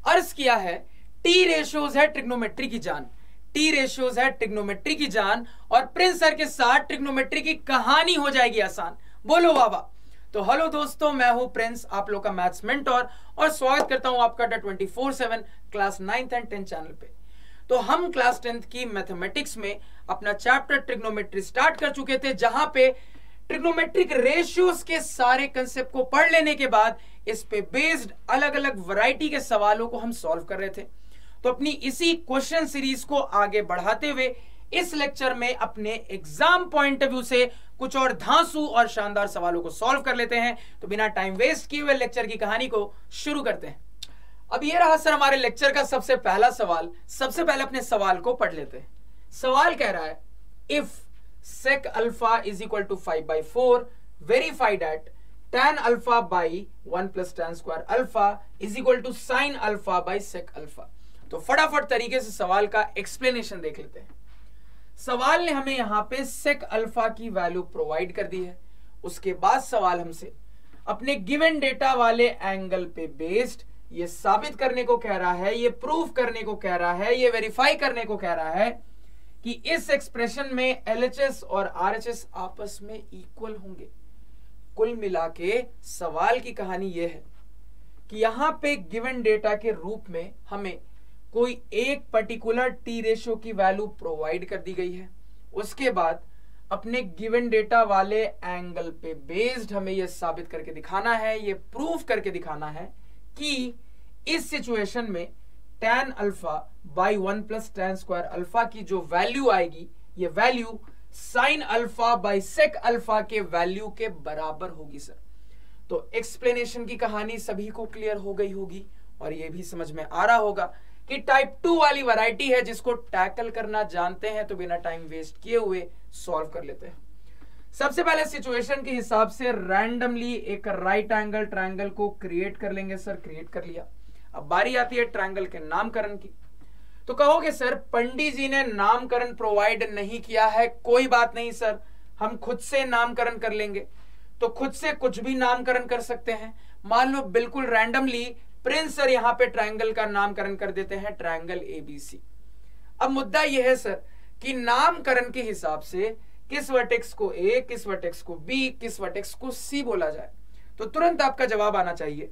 अर्ज किया है टी रेशियोज है ट्रिग्नोमेट्री की जान, टी रेशियोज है ट्रिग्नोमेट्री की जान, और प्रिंस सर के साथ ट्रिग्नोमेट्री की कहानी हो जाएगी आसान। बोलो वाह वाह। तो हेलो दोस्तों, मैं हूं प्रिंस, आप लोग का मैथ्स मेंटोर, और स्वागत करता हूं आपका 24/7 class 9th and 10th channel पे। तो हम क्लास 10th की मैथमेटिक्स में अपना चैप्टर ट्रिग्नोमेट्री स्टार्ट कर चुके थे, जहां पे ट्रिग्नोमेट्रिक रेशियोज के सारे कंसेप्ट को पढ़ लेने के बाद इस पे बेस्ड अलग अलग वैरायटी के सवालों को हम सॉल्व कर रहे थे। तो अपनी इसी क्वेश्चन सीरीज को आगे बढ़ाते हुए इस लेक्चर में अपने एग्जाम पॉइंट ऑफ व्यू से कुछ और धांसू और शानदार सवालों को सॉल्व कर लेते हैं। तो बिना टाइम वेस्ट किए हुए लेक्चर की कहानी को शुरू करते हैं। अब ये रहा सर हमारे लेक्चर का सबसे पहला सवाल। सबसे पहले अपने सवाल को पढ़ लेते हैं। सवाल कह रहा है if sec alpha is equal to 5/4 verify that tan alpha by 1 plus tan square alpha is equal to sin alpha by sec alpha। तो फटाफट तरीके से सवाल का एक्सप्लेनेशन देख लेते हैं। सवाल ने हमें यहां पे sec alpha की वैल्यू प्रोवाइड कर दी है। उसके बाद सवाल हमसे अपने गिवन डेटा वाले एंगल पे बेस्ड ये साबित करने को कह रहा है, ये प्रूव करने को कह रहा है, ये वेरीफाई करने को कह रहा है कि इस एक्सप्रेशन में LHS और RHS आपस में इक्वल होंगे। कुल मिला के सवाल की कहानी यह है कि यहां पे गिवन डेटा के रूप में हमें कोई एक पर्टिकुलर टी रेशियो की वैल्यू प्रोवाइड कर दी गई है। उसके बाद अपने गिवन डेटा वाले एंगल पे बेस्ड हमें यह साबित करके दिखाना है, यह प्रूव करके दिखाना है कि इस सिचुएशन में tan alpha by 1 plus tan square alpha की जो वैल्यू आएगी, ये value sin alpha by sec alpha के वैल्यू के बराबर होगी सर। तो एक्सप्लेनेशन की कहानी सभी को क्लियर हो गई होगी और ये भी समझ में आ रहा होगा कि टाइप 2 वाली वैरायटी है जिसको टैकल करना जानते हैं। तो बिना टाइम वेस्ट किए हुए सॉल्व कर लेते हैं। सबसे पहले सिचुएशन के हिसाब से रैंडमली एक राइट एंगल ट्रायंगल को क्रिएट कर लेंगे सर। क्रिएट कर लिया। अब बारी आती है ट्रायंगल के नामकरण की। तो कहोगे सर पंडित जी ने नामकरण प्रोवाइड नहीं किया है। कोई बात नहीं सर, हम खुद से नामकरण कर लेंगे। तो खुद से कुछ भी नामकरण कर सकते हैं। मान लो बिल्कुल रैंडमली प्रिंस सर यहां पे ट्रायंगल का नामकरण कर देते हैं ट्रायंगल ABC। अब मुद्दा यह है सर कि नामकरण के हिसाब से किस वर्टेक्स को A, किस वर्टेक्स को B, किस वर्टेक्स को C बोला जाए। तो तुरंत आपका जवाब आना चाहिए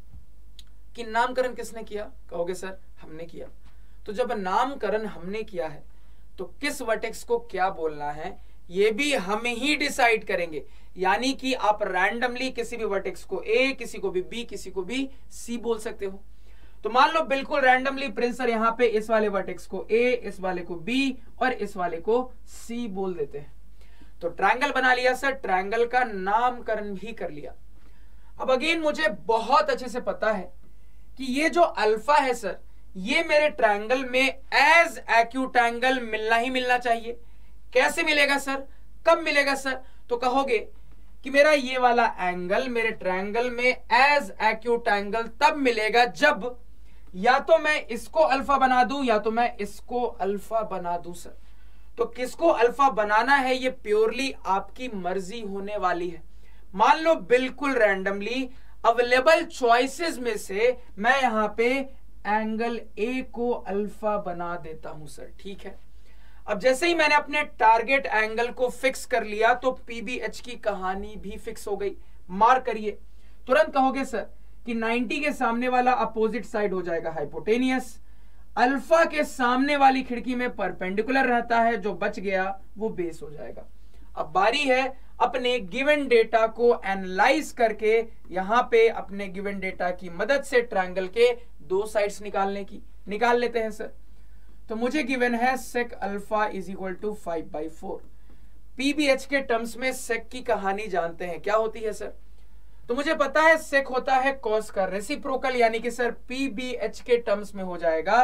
कि नामकरण किसने किया। कहोगे सर हमने किया। तो जब नामकरण हमने किया है तो किस वर्टेक्स को क्या बोलना है ये भी हम ही डिसाइड करेंगे। यानी कि आप रैंडमली किसी भी वर्टेक्स को A, किसी को भी B, किसी को भी C बोल सकते हो। तो मान लो बिल्कुल रैंडमली प्रिंस सर यहां पे इस वाले वर्टेक्स को A, इस वाले को B और इस वाले को C बोल देते हैं। तो ट्रायंगल बना लिया सर, ट्रायंगल का नामकरण भी कर लिया। अब अगेन मुझे बहुत अच्छे से पता है कि ये जो अल्फा है सर, ये मेरे ट्रायंगल में एज एक्यूट एंगल मिलना ही मिलना चाहिए। कैसे मिलेगा सर, कब मिलेगा सर? तो कहोगे कि मेरा ये वाला एंगल मेरे ट्रायंगल में एज एक्यूट एंगल तब मिलेगा जब या तो मैं इसको अल्फा बना दूं या तो मैं इसको अल्फा बना दूं सर। तो किसको अल्फा बनाना है ये प्योरली आपकी मर्जी होने वाली है। मान लो बिल्कुल रैंडमली अवेलेबल चॉइसेस में से मैं यहां पे एंगल A को अल्फा बना देता हूं सर। ठीक है। अब जैसे ही मैंने अपने टारगेट एंगल को फिक्स कर लिया तो PBH की कहानी भी फिक्स हो गई। मार्क करिए। तुरंत कहोगे सर कि 90 के सामने वाला अपोजिट साइड हो जाएगा हाइपोटेनियस, अल्फा के सामने वाली खिड़की में परपेंडिकुलर रहता है, जो बच गया वो बेस हो जाएगा। अब बारी है अपने गिवन डेटा को एनालाइज करके यहां पे अपने गिवन डेटा की मदद से ट्रायंगल के दो साइड्स निकालने की। निकाल लेते हैं सर। तो मुझे गिवन है sec alpha is equal to 5/4। PBH के टर्म्स में sec की कहानी जानते हैं क्या होती है सर? तो मुझे पता है sec होता है cos का रेसिप्रोकल, यानी कि सर PBH के टर्म्स में हो जाएगा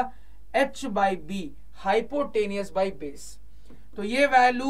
h/b हाइपोटेनियस बाई बेस। तो ये वैल्यू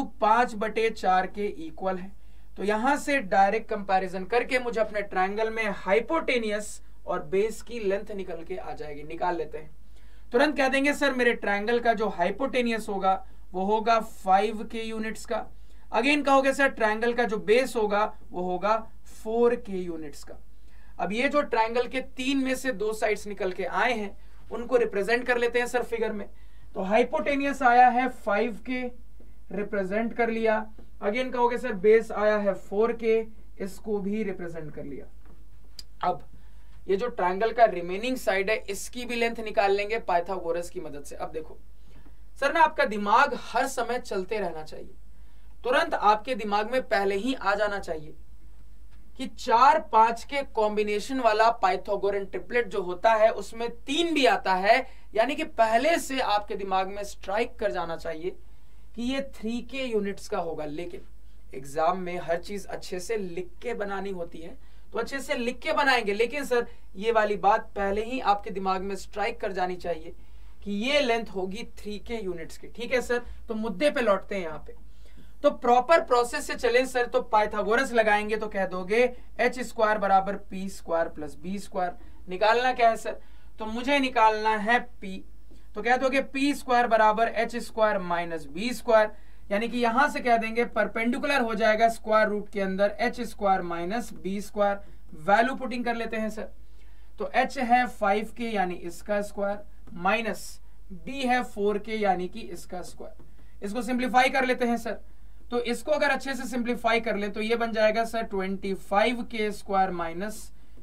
5/4 के इक्वल है। तो यहां से डायरेक्ट कंपैरिजन करके मुझे अपने ट्रायंगल में हाइपोटेनियस और बेस की लेंथ निकल के आ जाएगी। निकाल लेते हैं। तुरंत कह देंगे सर मेरे ट्रायंगल का जो हाइपोटेनियस होगा वो होगा 5 के यूनिट्स का। अगेन कहोगे सर ट्रायंगल का जो बेस होगा वो होगा 4 के यूनिट्स का। अब ये जो ट्रायंगल के 3 में से 2 साइड्स निकल के आए हैं उनको रिप्रेजेंट कर लेते हैं सर फिगर में। तो हाइपोटेनियस आया है 5K, रिप्रेजेंट कर लिया। अगेन कहोगे सर बेस आया है 4K, इसको भी रिप्रेजेंट कर लिया। अब ये जो ट्रायंगल का रिमेनिंग साइड है इसकी भी लेंथ निकाल लेंगे पाइथागोरस की मदद से। अब देखो सर ना, आपका दिमाग हर समय चलते रहना चाहिए, तुरंत आपके दिमाग में पहले ही आ जाना चाहिए कि 4-5 के कॉम्बिनेशन वाला पाइथागोरन ट्रिपलेट जो होता है उसमें 3 भी आता है, यानी कि पहले से आपके दिमाग में स्ट्राइक कर जाना चाहिए कि ये 3K यूनिट्स का होगा। लेकिन एग्जाम में हर चीज अच्छे से लिख के बनानी होती है, तो अच्छे से लिख के बनाएंगे, लेकिन सर ये वाली बात पहले ही आपके दिमाग में स्ट्राइक कर जानी चाहिए कि ये लेंथ होगी 3K यूनिट्स की। ठीक है सर, तो मुद्दे पे लौटते हैं यहाँ पे। तो प्रॉपर प्रोसेस से चलें सर, तो पाइथागोरस लगाएंगे तो कह दोगे h स्क्वायर बराबर p square plus b square. निकालना क्या है सर, तो मुझे निकालना है p, तो कह दोगे p स्क्वायर बराबर h square minus b square, यानी कि यहां से कह देंगे परपेंडिकुलर हो जाएगा स्क्वायर रूट के अंदर h square minus b square. Value putting कर लेते हैं सर, तो h है 5K यानी इसका स्क्वायर, माइनस b है 4K यानी कि इसका स्क्वायर। इसको सिंप्लीफाई कर लेते हैं सर, तो इसको अगर अच्छे से सिंप्लीफाई कर ले तो ये बन जाएगा sir 25K square minus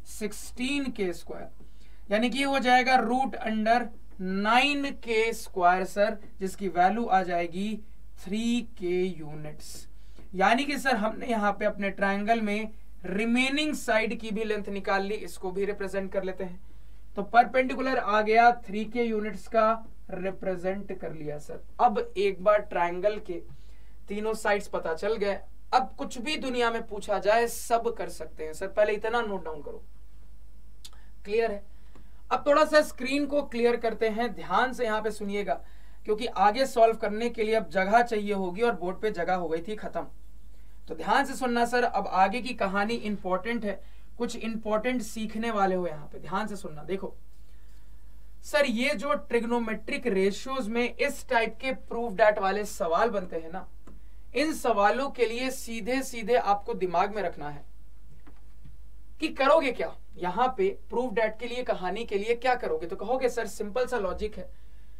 16K square, यानी कि हो जाएगा root under 9K square sir, जिसकी वैल्यू आ जाएगी 3K यूनिट्स। यानी कि सर हमने यहाँ पे अपने ट्रायंगल में रिमेनिंग साइड की भी लेंथ निकाल ली, इसको भी रिप्रेजेंट कर लेते हैं। तो परपेंडिकुलर आ गया 3K यूनिट्स का, रिप्रेजेंट कर लिया सर। अब एक बार ट्रायंगल के तीनों साइड्स पता चल गए, अब कुछ भी दुनिया में पूछा जाए सब कर सकते हैं सर। पहले इतना नोट डाउन करो, क्लियर है। अब थोड़ा सा स्क्रीन को क्लियर करते हैं, ध्यान से यहाँ पे सुनिएगा, क्योंकि आगे सॉल्व करने के लिए अब जगह चाहिए होगी और बोर्ड पे जगह हो गई थी खत्म। तो ध्यान से सुनना सर, अब आगे की कहानी इंपॉर्टेंट है, कुछ इंपॉर्टेंट सीखने वाले हो यहाँ पे, ध्यान से सुनना। देखो सर, ये जो ट्रिग्नोमेट्रिक रेशियोज में इस टाइप के प्रूफ डैट वाले सवाल बनते हैं ना, इन सवालों के लिए सीधे सीधे आपको दिमाग में रखना है कि करोगे क्या। यहां पे प्रूफ डैट के लिए, कहानी के लिए क्या करोगे, तो कहोगे सर सिंपल सा लॉजिक है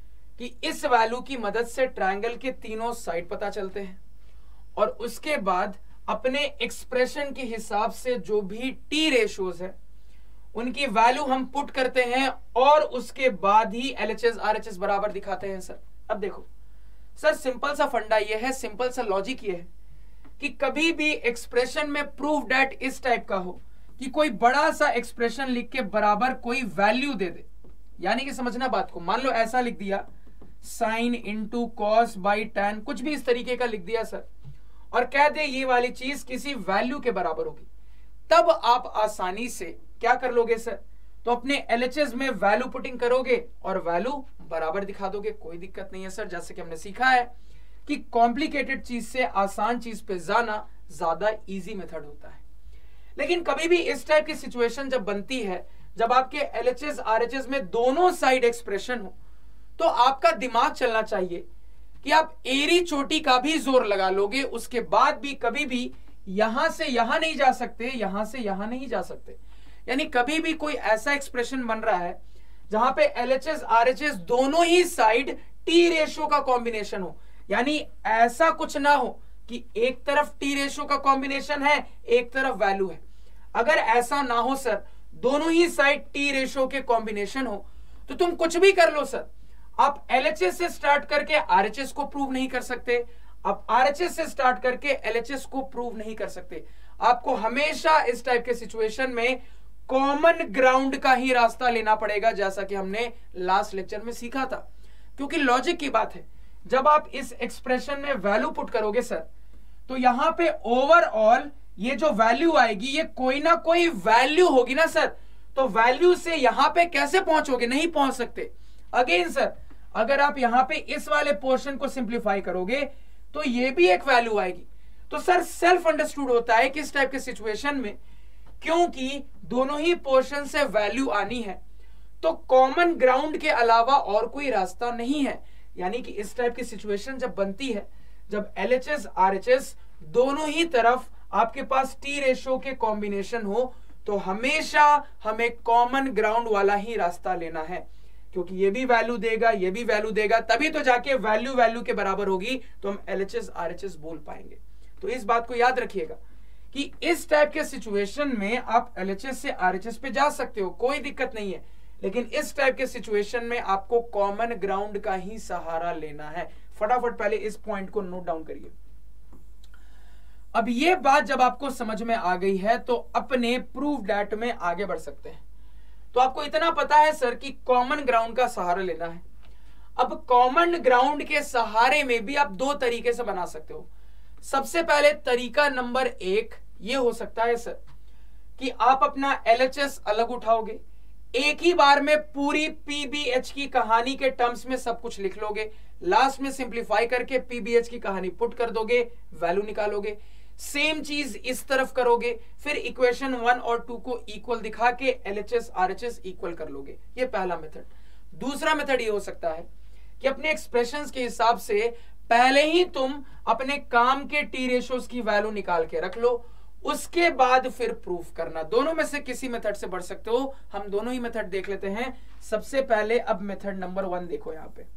कि इस वैल्यू की मदद से ट्रायंगल के तीनों साइड पता चलते हैं, और उसके बाद अपने एक्सप्रेशन के हिसाब से जो भी टी रेशियोज है उनकी वैल्यू हम पुट करते हैं, और उसके बाद ही एलएचएस आरएचएस बराबर दिखाते हैं सर। अब देखो सर, सिंपल सा फंडा ये है, सिंपल सा लॉजिक ये है कि कभी भी एक्सप्रेशन में प्रूफ डैट इस टाइप का हो कि कोई बड़ा सा एक्सप्रेशन लिख के बराबर कोई वैल्यू दे दे, यानी कि समझना बात को, मान लो ऐसा लिख दिया sine into cos by tan, कुछ भी इस तरीके का लिख दिया सर, और कह दे ये वाली चीज किसी वैल्यू के बराबर होगी, तब आप आसानी से क्या कर लोगे सर, तो अपने एलएचएस में वैल्यू पुटिंग करोगे और वैल्यू बराबर दिखा दोगे, कोई दिक्कत नहीं है सर। जैसे कि हमने सीखा है कि कॉम्प्लिकेटेड चीज से आसान चीज पे जाना ज्यादा इजी मेथड होता है। लेकिन कभी भी इस टाइप की सिचुएशन जब बनती है, जब आपके एलएचएस आरएचएस में दोनों साइड एक्सप्रेशन हो, तो आपका दिमाग चलना चाहिए कि आप एरी चोटी का भी जोर लगा लोगे, उसके बाद भी कभी भी यहां से यहां नहीं जा सकते, यहां से यहां नहीं जा सकते। यानी कभी भी कोई ऐसा एक्सप्रेशन बन रहा है जहां पे एलएचएस आरएचएस दोनों ही साइड टी रेशियो का कॉम्बिनेशन हो, यानी ऐसा कुछ ना हो कि एक तरफ टी रेशियो का कॉम्बिनेशन है, एक तरफ वैल्यू है। अगर ऐसा ना हो सर, दोनों ही साइड टी रेशियो के कॉम्बिनेशन हो, तो तुम कुछ भी कर लो सर, आप एलएचएस से स्टार्ट करके आरएचएस को प्रूव नहीं कर सकते, आप आरएचएस से स्टार्ट करके एलएचएस को प्रूव नहीं कर सकते। आपको हमेशा इस टाइप के सिचुएशन में कॉमन ग्राउंड का ही रास्ता लेना पड़ेगा, जैसा कि हमने लास्ट लेक्चर में सीखा था। क्योंकि लॉजिक की बात है, जब आप इस एक्सप्रेशन में वैल्यू पुट करोगे सर, तो यहां पे ओवरऑल ये जो वैल्यू आएगी ये कोई ना कोई वैल्यू होगी ना सर, तो वैल्यू से यहां पे कैसे पहुंचोगे, नहीं पहुंच सकते। अगेन सर, अगर आप यहां पे इस वाले पोर्शन को सिंप्लीफाई करोगे तो ये भी एक वैल्यू आएगी। तो सर सेल्फ अंडरस्टूड होता है कि इस टाइप के सिचुएशन में, क्योंकि दोनों ही पोर्शन से वैल्यू आनी है, तो कॉमन ग्राउंड के अलावा और कोई रास्ता नहीं है। यानी कि इस टाइप की सिचुएशन जब बनती है, जब एलएचएस आरएचएस दोनों ही तरफ आपके पास टी रेशियो के कॉम्बिनेशन हो, तो हमेशा हमें कॉमन ग्राउंड वाला ही रास्ता लेना है, क्योंकि ये भी वैल्यू देगा, ये भी वैल्यू देगा, तभी तो जाके वैल्यू वैल्यू के बराबर होगी, तो हम LHS RHS बोल पाएंगे। तो इस बात को याद रखिएगा कि इस टाइप के सिचुएशन में आप LHS से RHS पे जा सकते हो, कोई दिक्कत नहीं है, लेकिन इस टाइप के सिचुएशन में आपको कॉमन ग्राउंड का ही सहारा लेना है। फटाफट पहले इस पॉइंट को नोट डाउन करिए। अब ये बात जब आपको समझ में आ गई है तो अपने प्रूफ डैट में आगे बढ़ सकते हैं। तो आपको इतना पता है सर कि कॉमन ग्राउंड का सहारा लेना है। अब कॉमन ग्राउंड के सहारे में भी आप दो तरीके से बना सकते हो। सबसे पहले तरीका नंबर 1 ये हो सकता है सर कि आप अपना LHS अलग उठाओगे, एक ही बार में पूरी PBH की कहानी के टर्म्स में सब कुछ लिख लोगे, लास्ट में सिंप्लीफाई करके PBH की कहानी पुट कर दोगे, वैल्यू निकालोगे। सेम चीज इस तरफ करोगे, फिर इक्वेशन 1 और 2 को इक्वल दिखा के LHS RHS इक्वल कर लोगे। ये पहला मेथड। दूसरा मेथड ये हो सकता है कि अपने एक्सप्रेशंस के हिसाब से पहले ही तुम अपने काम के टी रेशोज की वैल्यू निकाल के रख लो, उसके बाद फिर प्रूफ करना। दोनों में से किसी मेथड से बढ़ सकते हो, हम दोनों ही मेथड देख लेते हैं। सबसे पहले अब मेथड नंबर 1 देखो यहां पे।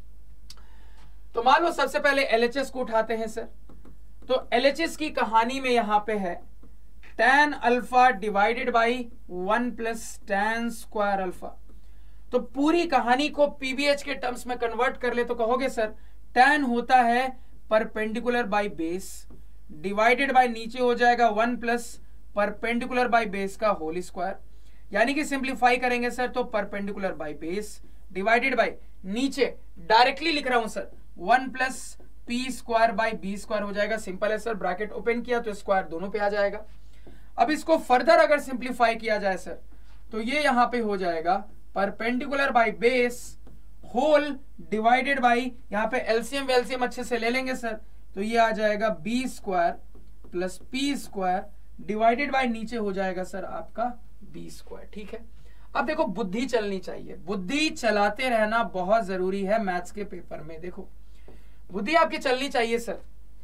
तो मान लो सबसे पहले LHS को उठाते हैं सर। तो LHS की कहानी में यहां पे है tan alpha divided by 1 plus tan square alpha. तो पूरी कहानी को PBH के टर्म्स में कन्वर्ट कर ले तो कहोगे सर tan होता है perpendicular by base divided by नीचे हो जाएगा 1 प्लस परपेंडिकुलर बाई बेस का होल स्क्वायर, यानी कि सिंप्लीफाई करेंगे सर तो perpendicular by base divided by नीचे डायरेक्टली लिख रहा हूं sir 1 plus P square by B square हो जाएगा। सिंपल है सर, ब्रैकेट ओपन किया तो स्क्वायर दोनों पे आ जाएगा। अब इसको फर्दर अगर सिंप्लीफाई किया जाए सर तो ये यहां पे हो जाएगा perpendicular by base whole divided by, यहां पे एलसीएम वेलसीएम अच्छे से ले लेंगे सर, तो ये आ जाएगा B square plus P square divided by नीचे हो जाएगा सर आपका बी स्क्वायर। ठीक है, अब देखो बुद्धि चलनी चाहिए, बुद्धि चलाते रहना बहुत जरूरी है मैथ्स के पेपर में। देखो बुद्धि आपकी चलनी चाहिए सर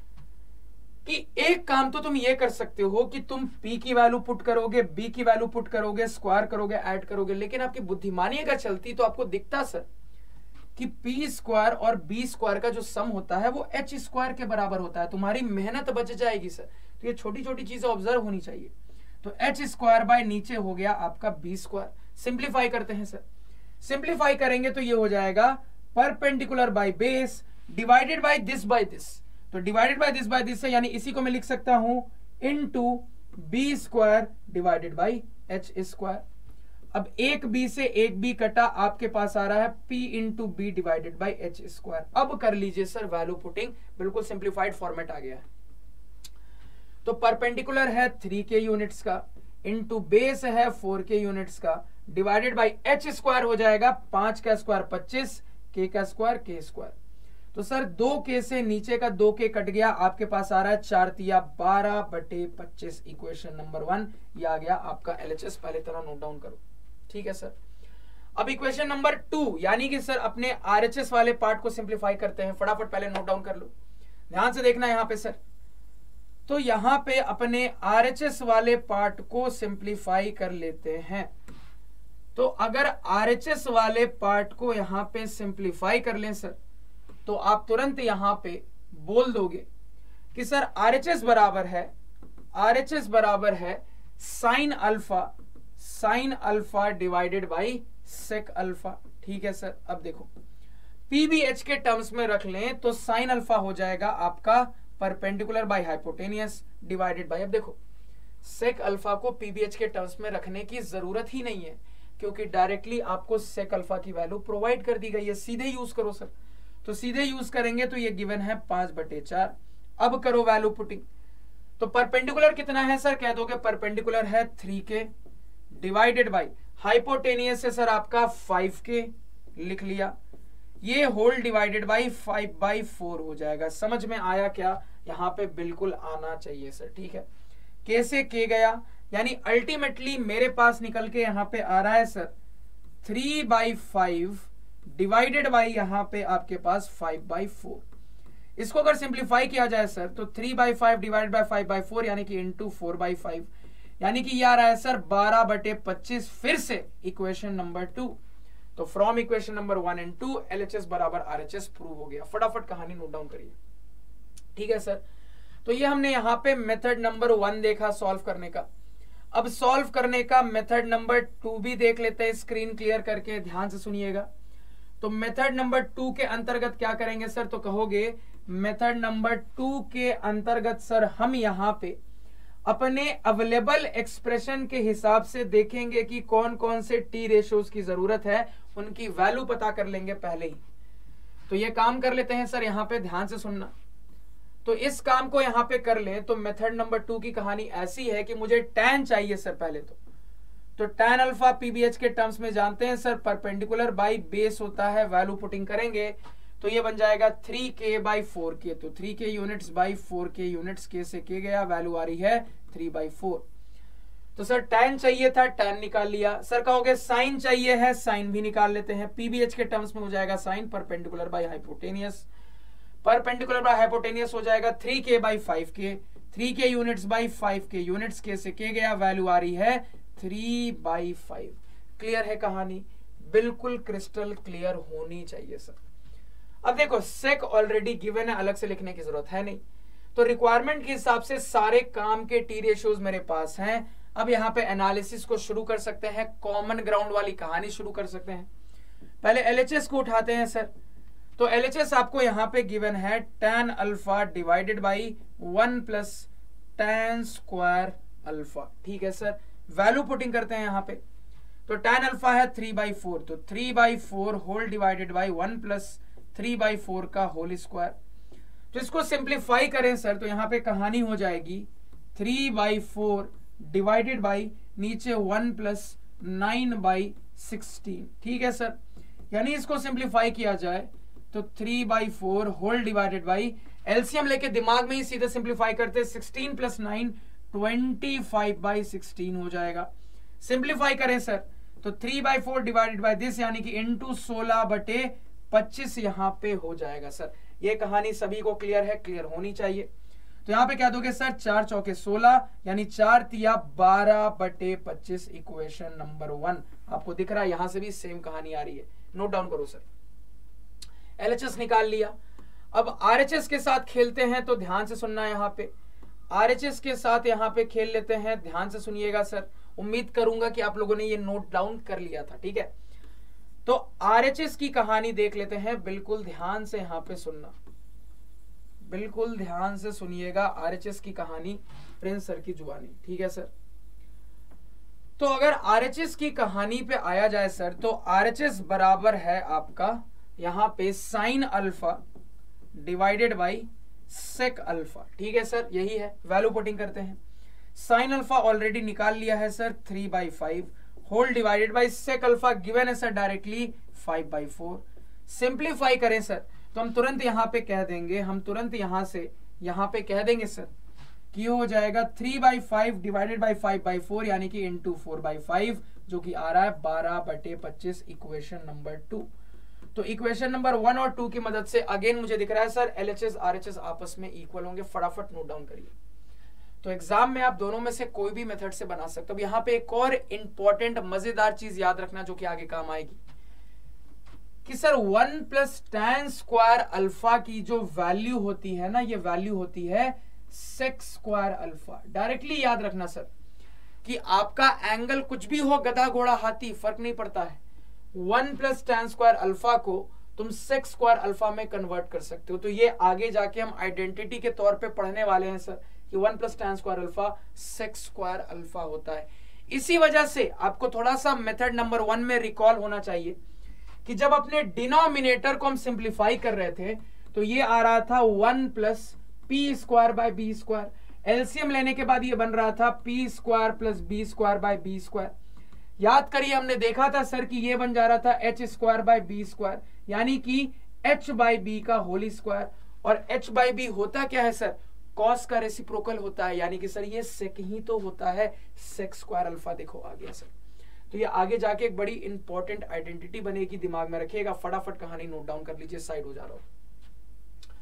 कि एक काम तो तुम ये कर सकते हो कि तुम P की वैल्यू पुट करोगे, B की वैल्यू पुट करोगे, स्क्वायर करोगे, ऐड करोगे, लेकिन आपकी बुद्धिमानी अगर चलती तो आपको दिखता सर कि P स्क्वायर और B स्क्वायर का जो सम होता है वो H स्क्वायर के बराबर होता है। तुम्हारी मेहनत बच जाएगी सर। तो ये छोटी छोटी चीजें ऑब्जर्व होनी चाहिए। तो H स्क्वायर बाय नीचे हो गया आपका B स्क्वायर। सिंप्लीफाई करते हैं सर, सिंप्लीफाई करेंगे तो ये हो जाएगा perpendicular by base divided by this तो डिवाइडेड बाय दिस है, यानी इसी को मैं लिख सकता हूं into B square divided by H square. अब एक बी से एक बी कटा, आपके पास आ रहा है p into B divided by H square. अब कर लीजिए सर वैल्यू पुटिंग, बिल्कुल सिंप्लीफाइड फॉर्मेट आ गया है। तो परपेंडिकुलर है 3k यूनिट्स का इंटू बेस है 4k यूनिट्स का डिवाइडेड बाई एच स्क्वायर हो जाएगा 5 का स्क्वायर 25, k का स्क्वायर k स्क्वायर। तो सर 2k से नीचे का 2k कट गया, आपके पास आ रहा है 4 तिया 12/25। इक्वेशन नंबर 1 ये आ गया आपका LHS। पहले तरह नोट डाउन करो, ठीक है सर। अब इक्वेशन नंबर 2 यानी कि सर अपने RHS वाले पार्ट को सिंप्लीफाई करते हैं। फटाफट पहले नोट डाउन कर लो, ध्यान से देखना यहां पे सर। तो यहां पे अपने RHS वाले पार्ट को सिंप्लीफाई कर लेते हैं। तो अगर RHS वाले पार्ट को यहां पे सिंप्लीफाई कर लें सर तो आप तुरंत यहां पे बोल दोगे कि सर RHS बराबर है sine alpha divided by sec alpha. ठीक है सर। अब देखो PBH के टर्म्स में रख लें तो साइन अल्फा हो जाएगा आपका perpendicular by hypotenuse divided by, अब देखो सेक अल्फा को PBH के टर्म्स में रखने की जरूरत ही नहीं है क्योंकि डायरेक्टली आपको सेक अल्फा की वैल्यू प्रोवाइड कर दी गई है। सीधे यूज करो सर, तो सीधे यूज करेंगे तो ये गिवन है 5/4। अब करो वैल्यू पुटिंग। तो परपेंडिकुलर कितना है सर, कह दोगे परपेंडिकुलर है 3k डिवाइडेड बाई हाइपोटेनियस है सर आपका 5k, लिख लिया। ये होल डिवाइडेड बाई 5/4 हो जाएगा। समझ में आया क्या? यहां पे बिल्कुल आना चाहिए सर। ठीक है, k से k गया, यानी अल्टीमेटली मेरे पास निकल के यहां पे आ रहा है सर 3/5 डिवाइडेड बाई यहां पे आपके पास 5/4। इसको अगर सिंप्लीफाई किया जाए सर तो 3/5 डिवाइडेड बाई 5/4 यानी कि इंटू 4/5। यानी कि ये आ रहा है सर 12/25 फिर से इक्वेशन नंबर 2। तो from equation number 1 and 2 LHS बराबर RHS प्रूव हो गया। फटाफट कहानी नोट डाउन करिए, ठीक है सर। तो ये हमने यहाँ पे मेथड नंबर 1 देखा सॉल्व करने का। अब सॉल्व करने का मेथड नंबर 2 भी देख लेते हैं, स्क्रीन क्लियर करके ध्यान से सुनिएगा। तो मेथड नंबर 2 के अंतर्गत क्या करेंगे सर, तो कहोगे मेथड नंबर 2 के अंतर्गत सर हम यहाँ पे अपने अवेलेबल एक्सप्रेशन के हिसाब से देखेंगे कि कौन कौन से टी रेशियोज की जरूरत है, उनकी वैल्यू पता कर लेंगे पहले ही। तो ये काम कर लेते हैं सर, यहाँ पे ध्यान से सुनना। तो इस काम को यहाँ पे कर ले तो मेथड नंबर 2 की कहानी ऐसी है कि मुझे tan चाहिए सर पहले तो tan अल्फा पीबीएच के टर्म्स में जानते हैं सर परपेंडिकुलर बाई बेस होता है, वैल्यू पुटिंग करेंगे तो ये बन जाएगा 3k/4k। तो 3k units by 4k units, k से k गया, वैल्यू आ रही है 3/4। तो सर tan चाहिए था, tan निकाल लिया। सर कहोगे साइन चाहिए है, साइन भी निकाल लेते हैं। पीबीएच के टर्म्स में हो जाएगा sine perpendicular by hypotenuse, perpendicular by hypotenuse हो जाएगा 3k/5k, 3k units by 5k units, k से k गया, वैल्यू आ रही है 3/5। क्लियर है कहानी, बिल्कुल क्रिस्टल क्लियर होनी चाहिए सर। अब देखो सेक ऑलरेडी गिवन है, अलग से लिखने की जरूरत है नहीं। तो रिक्वायरमेंट के हिसाब से सारे काम के टी रेशियोज मेरे पास हैं। अब यहाँ पे एनालिसिस को शुरू कर सकते हैं, कॉमन ग्राउंड वाली कहानी शुरू कर सकते हैं। पहले LHS को उठाते हैं सर। तो LHS आपको यहां पे गिवन है tan alpha divided by 1 plus tan square alpha, ठीक है सर। वैल्यू पुटिंग करते हैं यहां पे। तो tan अल्फा है 3/4, तो 3/4 होल डिवाइडेड बाई 1 प्लस 3/4 का होल स्क्वायर। तो इसको सिंप्लीफाई करें सर तो यहां पे कहानी हो जाएगी 3/4 डिवाइडेड बाई नीचे 1 प्लस 9/16, ठीक है सर। यानी इसको सिंप्लीफाई किया जाए तो 3/4 होल डिवाइडेड बाई, एलसीएम लेके दिमाग में ही सीधे सिंप्लीफाई करते, 16 प्लस 9 25/16 हो जाएगा। सिंप्लीफाई करें सर तो 3/4 डिवाइडेड बाई दिस यानी कि इंटू 16/25 यहां पे हो जाएगा सर। ये कहानी सभी को क्लियर है, क्लियर होनी चाहिए। तो यहां पे क्या दोगे सर, 4 चौके 16 यानी 4 तिया 12/25 इक्वेशन नंबर 1 आपको दिख रहा है। यहां से भी सेम कहानी आ रही है, नोट डाउन करो सर। LHS निकाल लिया। अब RHS के साथ खेलते हैं तो ध्यान से सुनना है। यहाँ पे RHS के साथ यहाँ पे खेल लेते हैं, ध्यान से सुनिएगा सर। उम्मीद करूंगा कि आप लोगों ने ये नोट डाउन कर लिया था, ठीक है। तो RHS की कहानी देख लेते हैं, बिल्कुल ध्यान से यहाँ पे सुनना, बिल्कुल ध्यान से सुनिएगा। RHS की कहानी प्रिंस सर की जुबानी, ठीक है सर। तो अगर RHS की कहानी पे आया जाए सर तो RHS बराबर है आपका यहां पे sine alpha divided by sec alpha, ठीक है सर। यही है, वैल्यू पुटिंग करते हैं। साइन अल्फा ऑलरेडी निकाल लिया है sir 3/5 whole divided by sec alpha given है सर डायरेक्टली 5/4। सिंप्लीफाई करें सर तो हम तुरंत यहां पे कह देंगे, हम तुरंत यहां से यहां पे कह देंगे सर कि हो जाएगा 3/5 डिवाइडेड बाई 5/4 यानी कि इंटू 4/5 जो कि आ रहा है 12/25 इक्वेशन नंबर 2। तो इक्वेशन नंबर 1 और 2 की मदद से अगेन मुझे दिख रहा है सर LHS RHS आपस में इक्वल होंगे। फटाफट नोट डाउन करिए। तो एग्जाम में आप दोनों में से कोई भी मेथड से बना सकते हो। यहाँ पे एक और इंपॉर्टेंट मजेदार चीज याद रखना जो कि आगे काम आएगी कि sir 1 plus tan square alpha की जो वैल्यू होती है ना, ये वैल्यू होती है सेक स्क्वायर अल्फा। डायरेक्टली याद रखना सर कि आपका एंगल कुछ भी हो, गधा घोड़ा हाथी फर्क नहीं पड़ता है, 1 प्लस tan स्क्वायर अल्फा को तुम सेक स्क्वायर अल्फा में कन्वर्ट कर सकते हो। तो ये आगे जाके हम आइडेंटिटी के तौर पे पढ़ने वाले हैं सर कि 1 plus tan square alpha sec square alpha होता है। इसी वजह से आपको थोड़ा सा मेथड नंबर 1 में रिकॉल होना चाहिए कि जब अपने डिनोमिनेटर को हम सिंप्लीफाई कर रहे थे तो ये आ रहा था 1 plus P square by B square. LCM लेने के बाद ये बन रहा था P square plus B square by B square. याद करिए हमने देखा था सर कि ये बन जा रहा था H square by B square यानी कि एच बाय बी का होल स्क्वायर। और एच बाय बी होता क्या है सर, कॉस का रेसिप्रोकल होता है, यानी कि सर ये सेक ही तो होता है, सेक स्क्वायर अल्फा। देखो आ गया सर। तो ये आगे जाके एक बड़ी इंपॉर्टेंट आइडेंटिटी बनेगी, दिमाग में रखिएगा। फटाफट कहानी नोट डाउन कर लीजिए, साइड हो जा रहा हूं।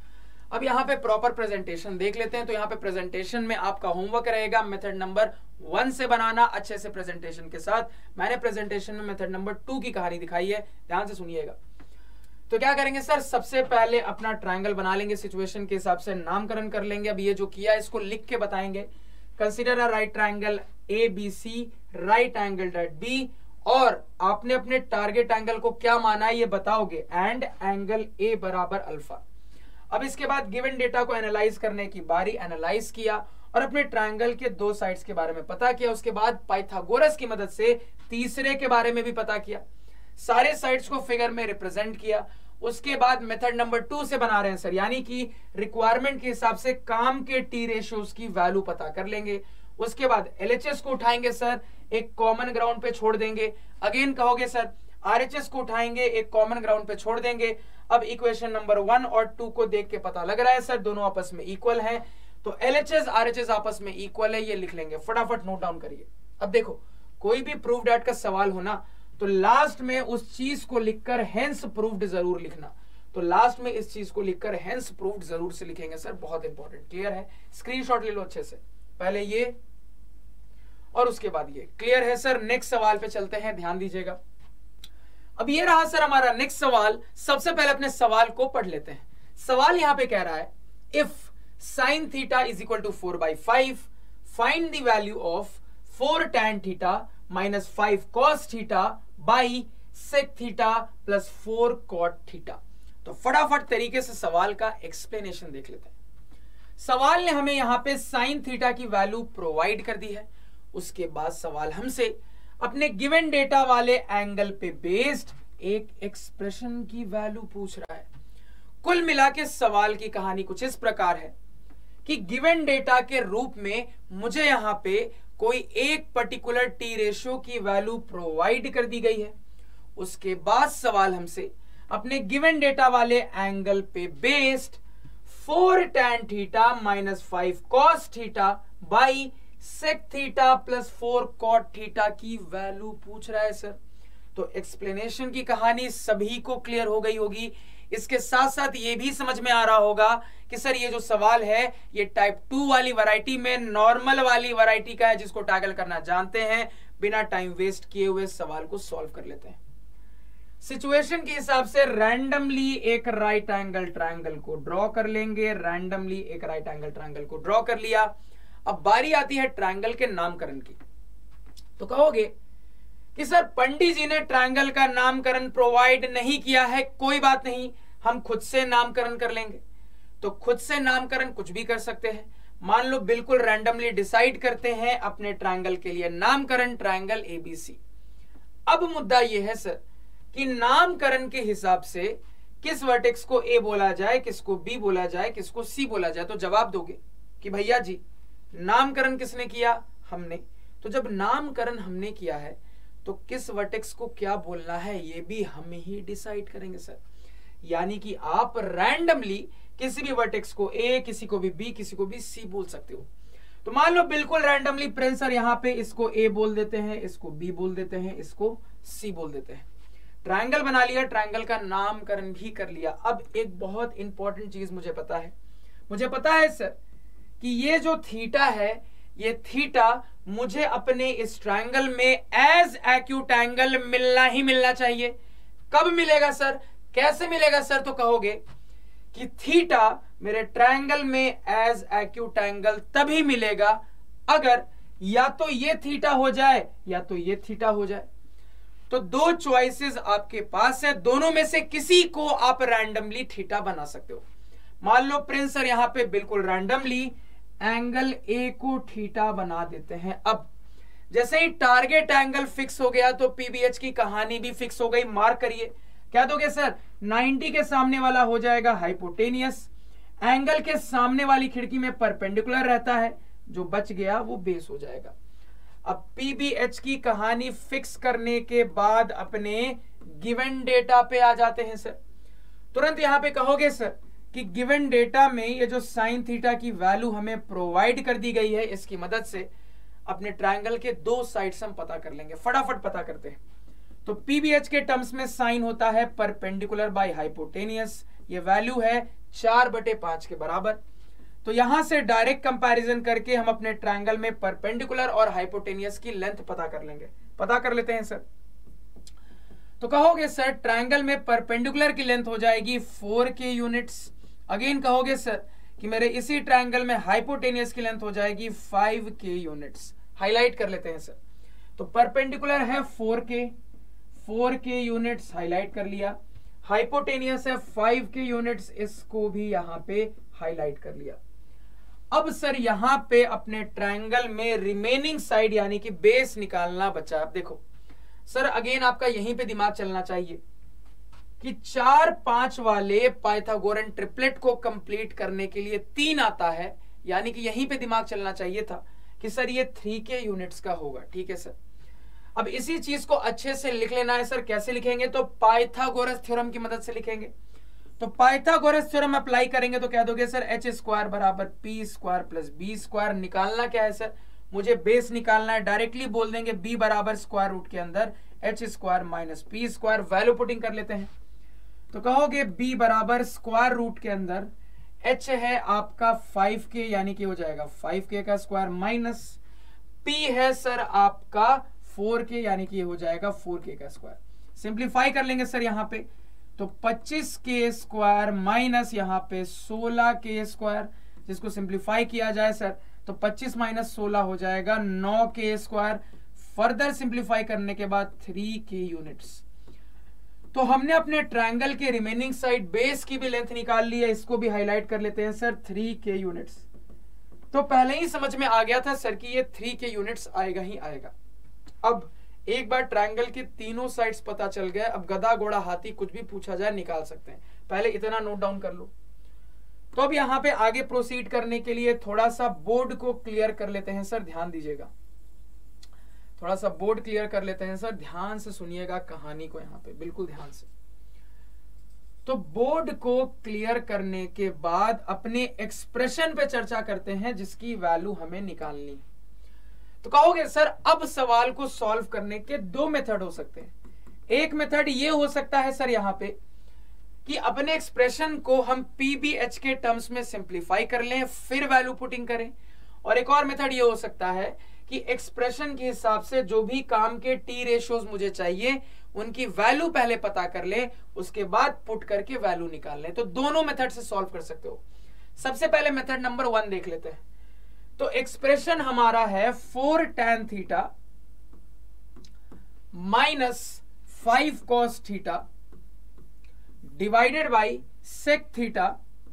अब यहाँ पे प्रॉपर प्रेजेंटेशन देख लेते हैं। तो यहाँ पे प्रेजेंटेशन में आपका होमवर्क रहेगा मेथड नंबर 1 से बनाना अच्छे से प्रेजेंटेशन के साथ। मैंने प्रेजेंटेशन में मेथड नंबर 2 की कहानी दिखाई है, ध्यान से सुनिएगा। तो क्या करेंगे सर, सबसे पहले अपना ट्रायंगल बना लेंगे, सिचुएशन के हिसाब से नामकरण कर लेंगे। अब ये जो किया इसको लिख के बताएंगे। Consider a right triangle ABC, right angle at B, और आपने अपने टारगेट एंगल को क्या माना है ये बताओगे, एंड एंगल A बराबर अल्फा। अब इसके बाद गिवन डेटा को एनालाइज करने की बारी, एनालाइज किया और अपने ट्रायंगल के 2 साइड्स के बारे में पता किया। उसके बाद पाइथागोरस की मदद से तीसरे के बारे में भी पता किया, सारे साइड्स को फिगर में रिप्रेजेंट किया। उसके बाद मेथड नंबर 2 से बना रहे हैं सर, यानी कि रिक्वायरमेंट के हिसाब से काम के टी रेशियोज की वैल्यू पता कर लेंगे। उसके बाद LHS को उठाएंगे सर, एक कॉमन ग्राउंड पे छोड़ देंगे। अगेन कहोगे सर RHS को उठाएंगे, एक कॉमन ग्राउंड पे छोड़ देंगे। अब इक्वेशन नंबर 1 और 2 को देख के पता लग रहा है सर दोनों आपस में इक्वल हैं, तो LHS RHS आपस में इक्वल है, ये लिख लेंगे। फटाफट नोट डाउन करिए। अब देखो, कोई भी प्रूफ डैट का सवाल होना तो लास्ट में उस चीज को लिखकर हेंस प्रूव्ड जरूर लिखना। तो लास्ट में इस चीज को लिखकर हेंस प्रूव्ड जरूर से लिखेंगे सर, बहुत इंपॉर्टेंट। क्लियर है? स्क्रीनशॉट ले लो अच्छे से, पहले ये और उसके बाद ये। क्लियर है सर? नेक्स्ट सवाल पे चलते हैं, ध्यान दीजिएगा। अब ये रहा सर हमारा नेक्स्ट सवाल। सबसे पहले अपने सवाल को पढ़ लेते हैं। सवाल यहां पे कह रहा है, if sin theta is equal to 4/5, find the value of 4 tan theta minus 5 cos theta by sec theta plus 4 cot theta. तो फटाफट तरीके से सवाल का एक्सप्लेनेशन देख लेते हैं। सवाल ने हमें यहां पे sin थीटा की वैल्यू प्रोवाइड कर दी है। उसके बाद सवाल हमसे अपने गिवन डेटा वाले एंगल पे बेस्ड एक एक्सप्रेशन की वैल्यू पूछ रहा है। कुल मिला के सवाल की कहानी कुछ इस प्रकार है कि गिवन डेटा के रूप में मुझे यहां पे कोई एक पर्टिकुलर टी रेशियो की वैल्यू प्रोवाइड कर दी गई है। उसके बाद सवाल हमसे अपने गिवन डेटा वाले एंगल पे based 4 tan theta minus 5 cos theta by sec theta plus 4 cot theta की वैल्यू पूछ रहा है सर। तो एक्सप्लेनेशन की कहानी सभी को क्लियर हो गई होगी। इसके साथ साथ ये भी समझ में आ रहा होगा कि सर ये जो सवाल है ये टाइप 2 वाली वैरायटी में नॉर्मल वाली वैरायटी का है, जिसको टैकल करना जानते हैं। बिना टाइम वेस्ट किए हुए सवाल को सॉल्व कर लेते हैं। सिचुएशन के हिसाब से रैंडमली एक राइट एंगल ट्रायंगल को ड्रॉ कर लेंगे। रैंडमली एक राइट एंगल ट्रायंगल को ड्रॉ कर लिया। अब बारी आती है ट्रायंगल के नामकरण की। तो कहोगे कि सर पंडित जी ने ट्रायंगल का नामकरण प्रोवाइड नहीं किया है, कोई बात नहीं, हम खुद से नामकरण कर लेंगे। तो खुद से नामकरण कुछ भी कर सकते हैं। मान लो बिल्कुल रैंडमली डिसाइड करते हैं अपने ट्रायंगल के लिए नामकरण, ट्रायंगल ABC। अब मुद्दा यह है सर कि नामकरण के हिसाब से किस वर्टेक्स को A बोला जाए, किसको B बोला जाए, किसको C बोला जाए। तो जवाब दोगे कि भैया जी नामकरण किसने किया? हमने। तो जब नामकरण हमने किया है तो किस वर्टेक्स को क्या बोलना है ये भी हम ही डिसाइड करेंगे सर। यानी कि आप रैंडमली किसी भी वर्टेक्स को A, किसी को भी B, किसी को भी C बोल सकते हो। तो मान लो बिल्कुल रैंडमली प्रिंस सर यहां पे इसको A बोल देते हैं, इसको B बोल देते हैं, इसको C बोल देते हैं। ट्रायंगल बना लिया, ट्रायंगल का नामकरण भी कर लिया। अब एक बहुत इंपॉर्टेंट चीज मुझे पता है सर कि ये जो थीटा है, ये थीटा मुझे अपने इस ट्रायंगल में एज एक्यूट एंगल मिलना ही मिलना चाहिए। कब मिलेगा सर, कैसे मिलेगा सर? तो कहोगे कि थीटा मेरे ट्रायंगल में एज एक्यूट एंगल तभी मिलेगा अगर या तो ये थीटा हो जाए या तो ये थीटा हो जाए। तो 2 चॉइसेस आपके पास है, दोनों में से किसी को आप रैंडमली थीटा बना सकते हो। मान लो प्रिंस सर यहां पे बिल्कुल रैंडमली एंगल A को थीटा बना देते हैं। अब जैसे ही टारगेट एंगल फिक्स हो गया तो PBH की कहानी भी फिक्स हो गई। मार्क करिए, क्या दोगे सर? 90 के सामने वाला हो जाएगा हाइपोटेनियस, एंगल के सामने वाली खिड़की में परपेंडिकुलर रहता है, जो बच गया वो बेस हो जाएगा। अब PBH की कहानी फिक्स करने के बाद अपने गिवन डेटा पे आ जाते हैं सर। तुरंत यहां पे कहोगे सर कि गिवन डेटा में ये जो साइन थीटा की वैल्यू हमें प्रोवाइड कर दी गई है, इसकी मदद से अपने ट्रायंगल के 2 साइड्स हम पता कर लेंगे। फटाफट पता करते हैं। तो PBH के टर्म्स में साइन होता है परपेंडिकुलर बाय हाइपोटेनियस, ये वैल्यू है 4/5 के बराबर। तो यहां से डायरेक्ट कंपैरिजन करके हम अपने ट्रायंगल में परपेंडिकुलर और हाइपोटेनियस की लेंथ पता कर लेंगे। पता कर लेते हैं सर। तो कहोगे सर ट्रायंगल में परपेंडिकुलर की लेंथ हो जाएगी 4k यूनिट्स। अगेन कहोगे सर कि मेरे इसी ट्रायंगल में हाइपोटेनियस की लेंथ हो जाएगी 5k यूनिट्स। हाईलाइट कर लेते हैं सर। तो परपेंडिकुलर है 4k यूनिट्स, हाईलाइट कर लिया। हाइपोटेनियस है 5k यूनिट्स, इसको भी यहां पे हाईलाइट कर लिया। अब सर यहां पे अपने ट्रायंगल में रिमेनिंग साइड यानी कि बेस निकालना बचा। अब देखो सर अगेन आपका यहीं पे दिमाग चलना चाहिए कि 4, 5 वाले पाइथागोरन ट्रिपलेट को कंप्लीट करने के लिए 3 आता है, यानी कि यहीं पे दिमाग चलना चाहिए था कि सर ये 3k यूनिट्स का होगा। ठीक है सर। अब इसी चीज को अच्छे से लिख लेना है सर। कैसे लिखेंगे? तो पाइथागोरस थ्योरम की मदद से लिखेंगे। तो पाइथागोरस थ्योरम अप्लाई करेंगे तो क्या दोगे सर? h² बराबर p² प्लस b²। निकालना क्या है सर? मुझे बेस निकालना है। डायरेक्टली बोल देंगे b बराबर स्क्वायर रूट के अंदर h² minus p²। Value putting कर लेते हैं। तो कहोगे b बराबर स्क्वायर रूट के अंदर h है आपका 5k यानी कि हो जाएगा 5k का स्क्वायर, माइनस p है सर आपका 4k यानी कि हो जाएगा 4k का स्क्वायर। सिंप्लीफाई कर लेंगे सर यहां पे। तो 25k स्क्वायर माइनस यहां पे 16k स्क्वायर, जिसको सिंप्लीफाई किया जाए सर तो 25 माइनस 16 हो जाएगा 9k स्क्वायर। फर्दर सिंप्लीफाई करने के बाद 3k यूनिट्स। तो हमने अपने ट्रायंगल के रिमेनिंग साइड बेस की भी लेंथ निकाल ली है, इसको भी हाईलाइट कर लेते हैं सर 3k यूनिट्स। तो पहले ही समझ में आ गया था सर कि ये 3k यूनिट्स आएगा ही आएगा। अब एक बार ट्रायंगल के तीनों साइड्स पता चल गए, अब गधा घोड़ा हाथी कुछ भी पूछा जाए निकाल सकते हैं। पहले इतना नोट डाउन कर लो। तो अब यहां पे आगे प्रोसीड करने के लिए थोड़ा सा बोर्ड को क्लियर कर लेते हैं सर। ध्यान दीजिएगा, थोड़ा सा बोर्ड क्लियर कर लेते हैं सर। ध्यान से सुनिएगा कहानी को यहां पे, बिल्कुल ध्यान से। तो बोर्ड को क्लियर करने के बाद अपने एक्सप्रेशन पे चर्चा करते हैं जिसकी वैल्यू हमें निकालनी है। तो कहोगे सर अब सवाल को सॉल्व करने के 2 मेथड हो सकते हैं। एक मेथड ये हो सकता है सर यहां पे कि अपने एक्सप्रेशन को हम पीबीएच के टर्म्स में सिंप्लीफाई कर लें फिर वैल्यू पुटिंग करें। और एक और मेथड ये हो सकता है कि एक्सप्रेशन के हिसाब से जो भी काम के टी रेशियोज मुझे चाहिए उनकी वैल्यू पहले पता कर ले, उसके बाद पुट करके वैल्यू निकाल लें। तो दोनों मेथड से सॉल्व कर सकते हो। सबसे पहले मेथड नंबर 1 देख लेते हैं। तो एक्सप्रेशन हमारा है 4 tan theta minus 5 cos theta divided by sec theta,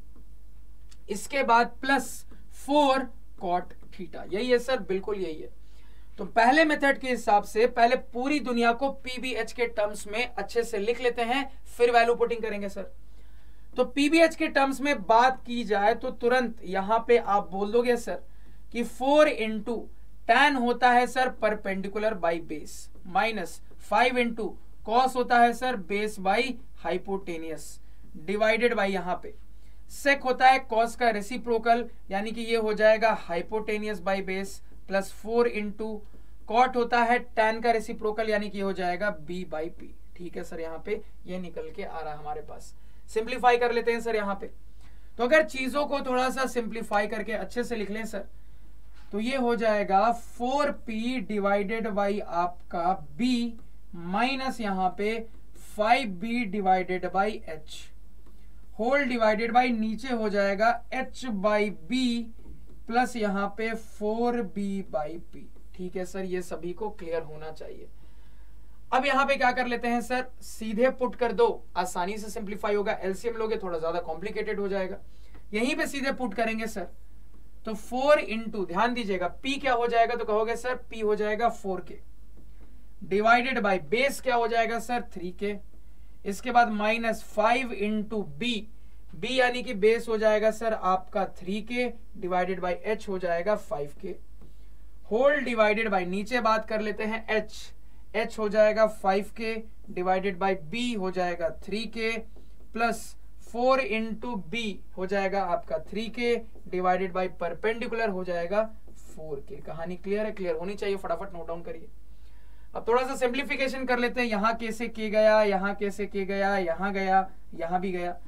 इसके बाद प्लस 4 cot थीटा। यही है सर, बिल्कुल यही है। तो पहले मेथड के हिसाब से पहले पूरी दुनिया को पीबीएच के टर्म्स में अच्छे से लिख लेते हैं, फिर वैल्यू पुटिंग करेंगे सर। तो पीबीएच के टर्म्स में बात की जाए तो तुरंत यहां पे आप बोल दोगे सर कि 4 इंटू tan होता है sir perpendicular by base, minus 5 into cos होता है sir base by hypotenuse, divided by यहां पे सेक होता है कॉस का रेसिप्रोकल यानी कि ये हो जाएगा hypotenuse by base, plus 4 into cot होता है tan का रेसिप्रोकल यानी कि हो जाएगा b बाई p। ठीक है सर, यहाँ पे ये निकल के आ रहा है हमारे पास। सिंप्लीफाई कर लेते हैं सर यहाँ पे। तो अगर चीजों को थोड़ा सा सिंप्लीफाई करके अच्छे से लिख लें सर तो ये हो जाएगा 4p डिवाइडेड बाई आपका b माइनस यहाँ पे 5b divided by h whole divided by नीचे हो जाएगा h बाई b प्लस यहाँ पे 4b बाई p। ठीक है सर, ये सभी को क्लियर होना चाहिए। अब यहाँ पे क्या कर लेते हैं सर, सीधे पुट कर दो, आसानी से सिंप्लीफाई होगा। एलसीएम लोगे थोड़ा ज्यादा कॉम्प्लिकेटेड हो जाएगा। यहीं पे सीधे पुट करेंगे सर तो 4 इंटू, ध्यान दीजिएगा p क्या हो जाएगा, तो कहोगे सर p हो जाएगा 4k डिवाइडेड बाई बेस क्या हो जाएगा सर 3k, इसके बाद माइनस 5 इंटू b यानी कि बेस हो जाएगा सर आपका 3k डिवाइडेड बाई h हो जाएगा 5k होल डिवाइडेड बाई नीचे बात कर लेते हैं h हो जाएगा 5k डिवाइडेड बाई b हो जाएगा 3k प्लस 4 इंटू b हो जाएगा आपका 3k डिवाइडेड बाई परपेंडिकुलर हो जाएगा 4k। कहानी क्लियर है? क्लियर होनी चाहिए, फटाफट नोट डाउन करिए। अब थोड़ा सा सिंप्लीफिकेशन कर लेते हैं। यहां कैसे के गया, यहां कैसे के गया, यहां गया, यहां भी गया।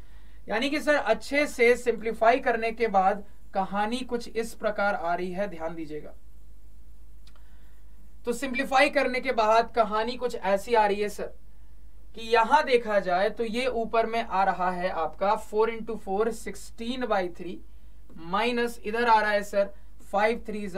यानी कि सर अच्छे से सिंप्लीफाई करने के बाद कहानी कुछ इस प्रकार आ रही है, ध्यान दीजिएगा। तो सिंप्लीफाई करने के बाद कहानी कुछ ऐसी आ रही है सर कि यहां देखा जाए तो ये ऊपर में आ रहा है आपका 4 इंटू 4 16/3 माइनस इधर आ रहा है सर 5 3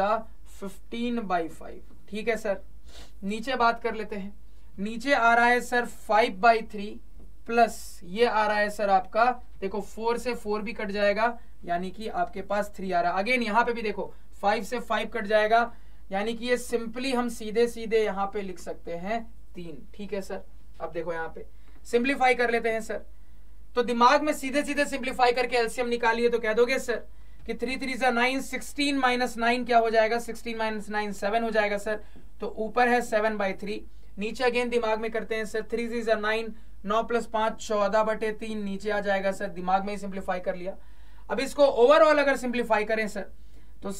15/5। ठीक है सर, नीचे बात कर लेते हैं। नीचे आ रहा है सर 5/3 प्लस ये आ रहा है सर आपका, देखो 4 से 4 भी कट जाएगा यानी कि आपके पास 3 आ रहा है। अगेन यहां पे भी देखो 5 से 5 कट जाएगा यानी कि ये सिंपली हम सीधे सीधे यहां पे लिख सकते हैं 3। ठीक है सर, अब देखो यहां पे सिंप्लीफाई कर लेते हैं सर। तो दिमाग में सीधे सीधे सिंप्लीफाई करके एलसीएम निकालिए तो कह दोगे सर कि 3 3 9 16 माइनस 9 क्या हो जाएगा, 16 माइनस 9 7 हो जाएगा सर। तो ऊपर है 7/3, नीचे अगेन दिमाग में करते हैं सर 3 3 9 9 प्लस 5 14/3 नीचे आ जाएगा सर, दिमाग में ही सिंप्लीफाई कर लिया। अब इसको ओवरऑल अगर सिंप्लीफाई करें सर तो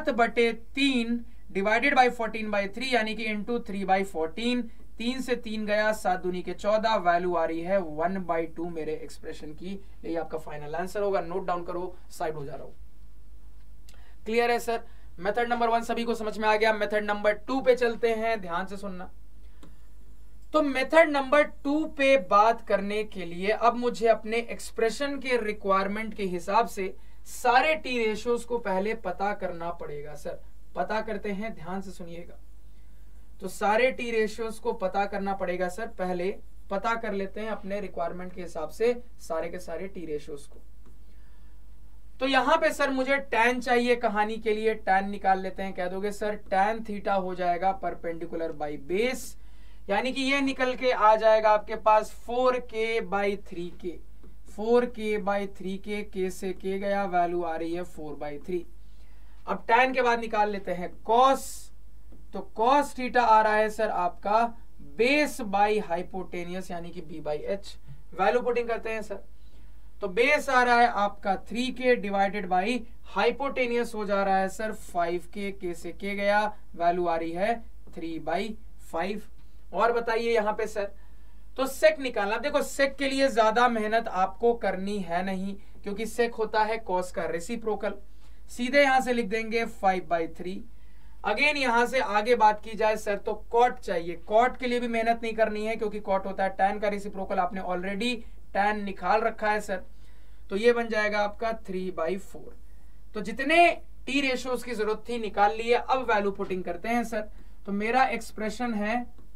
7/3 डिवाइडेड बाई 14/3 यानी कि इंटू 3/14, 3 से 3 गया 7 दूनी के 14, वैल्यू आ रही है 1/2 मेरे एक्सप्रेशन की। यही आपका फाइनल आंसर होगा। नोट डाउन करो, साइड हो जा रहा हूं। क्लियर है सर? मेथड नंबर 1 सभी को समझ में आ गया। मेथड नंबर 2 पे चलते हैं, ध्यान से सुनना। तो मेथड नंबर 2 पे बात करने के लिए अब मुझे अपने एक्सप्रेशन के रिक्वायरमेंट के हिसाब से सारे टी रेशियोज को पहले पता करना पड़ेगा सर। पता करते हैं, ध्यान से सुनिएगा। तो सारे टी रेशियोज को पता करना पड़ेगा सर। पहले पता कर लेते हैं अपने रिक्वायरमेंट के हिसाब से सारे के सारे टी रेशियोज को। तो यहां पे सर मुझे tan चाहिए कहानी के लिए, tan निकाल लेते हैं। कह दोगे सर tan थीटा हो जाएगा परपेंडिकुलर बाई बेस, यानी कि ये निकल के आ जाएगा आपके पास 4k/3k, 4k/3k, k से k गया, वैल्यू आ रही है 4/3। अब tan के बाद निकाल लेते हैं cos, तो cos थीटा आ रहा है सर आपका बेस बाई हाइपोटेनियस यानी कि b/h, वैल्यू पुटिंग करते हैं सर। तो बेस आ रहा है आपका 3k डिवाइडेड बाई हाइपोटेनियस हो जा रहा है सर 5k, k से k गया, वैल्यू आ रही है 3/5। और बताइए यहां पे सर, तो सेक निकालना। देखो सेक के लिए ज्यादा मेहनत आपको करनी है नहीं, क्योंकि सेक होता है कॉस का रेसिप्रोकल। सीधे यहां से लिख देंगे 5/3। अगेन यहां से आगे बात की जाए सर तो कॉट चाहिए। कॉट के लिए भी मेहनत नहीं करनी है, क्योंकि कॉट होता है tan का रेसिप्रोकल, आपने ऑलरेडी tan निकाल रखा है सर। तो ये बन जाएगा आपका 3/4। तो जितने टी रेशियोज की जरूरत थी निकाल लिए। अब वैल्यू पुटिंग करते हैं सर। तो मेरा एक्सप्रेशन है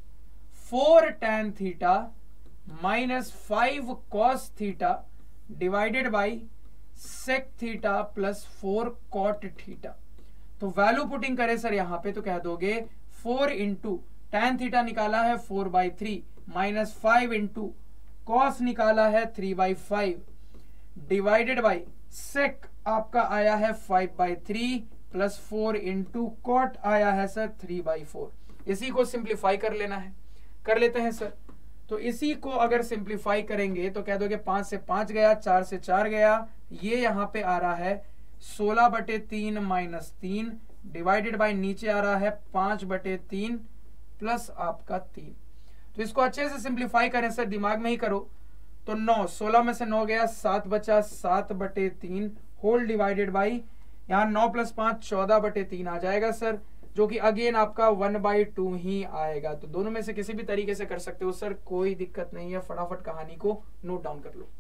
4 tan theta minus 5 cos theta divided by sec theta plus 4 cot theta. तो वैल्यू पुटिंग करें सर यहां पे तो कह दोगे 4 इंटू tan थीटा निकाला है 4/3 माइनस 5 इंटू cos निकाला है 3/5 डिवाइडेड बाई sec आपका आया है 5/3 प्लस 4 इंटू cot आया है सर 3/4। इसी को सिंप्लीफाई कर लेना है, कर लेते हैं सर। तो इसी को अगर सिंप्लीफाई करेंगे तो कह दोगे 5 से 5 गया, 4 से 4 गया, ये यहां पे आ रहा है 16/3 माइनस 3 डिवाइडेड बाई नीचे आ रहा है 5/3 प्लस आपका 3। तो इसको अच्छे से सिंप्लीफाई करें सर, दिमाग में ही करो। तो 9, 16 में से 9 गया, 7 बचा, 7/3 होल डिवाइडेड बाई यहां 9 प्लस 5 14/3 आ जाएगा सर, जो कि अगेन आपका 1/2 ही आएगा। तो दोनों में से किसी भी तरीके से कर सकते हो सर, कोई दिक्कत नहीं है। फटाफट कहानी को नोट डाउन कर लो।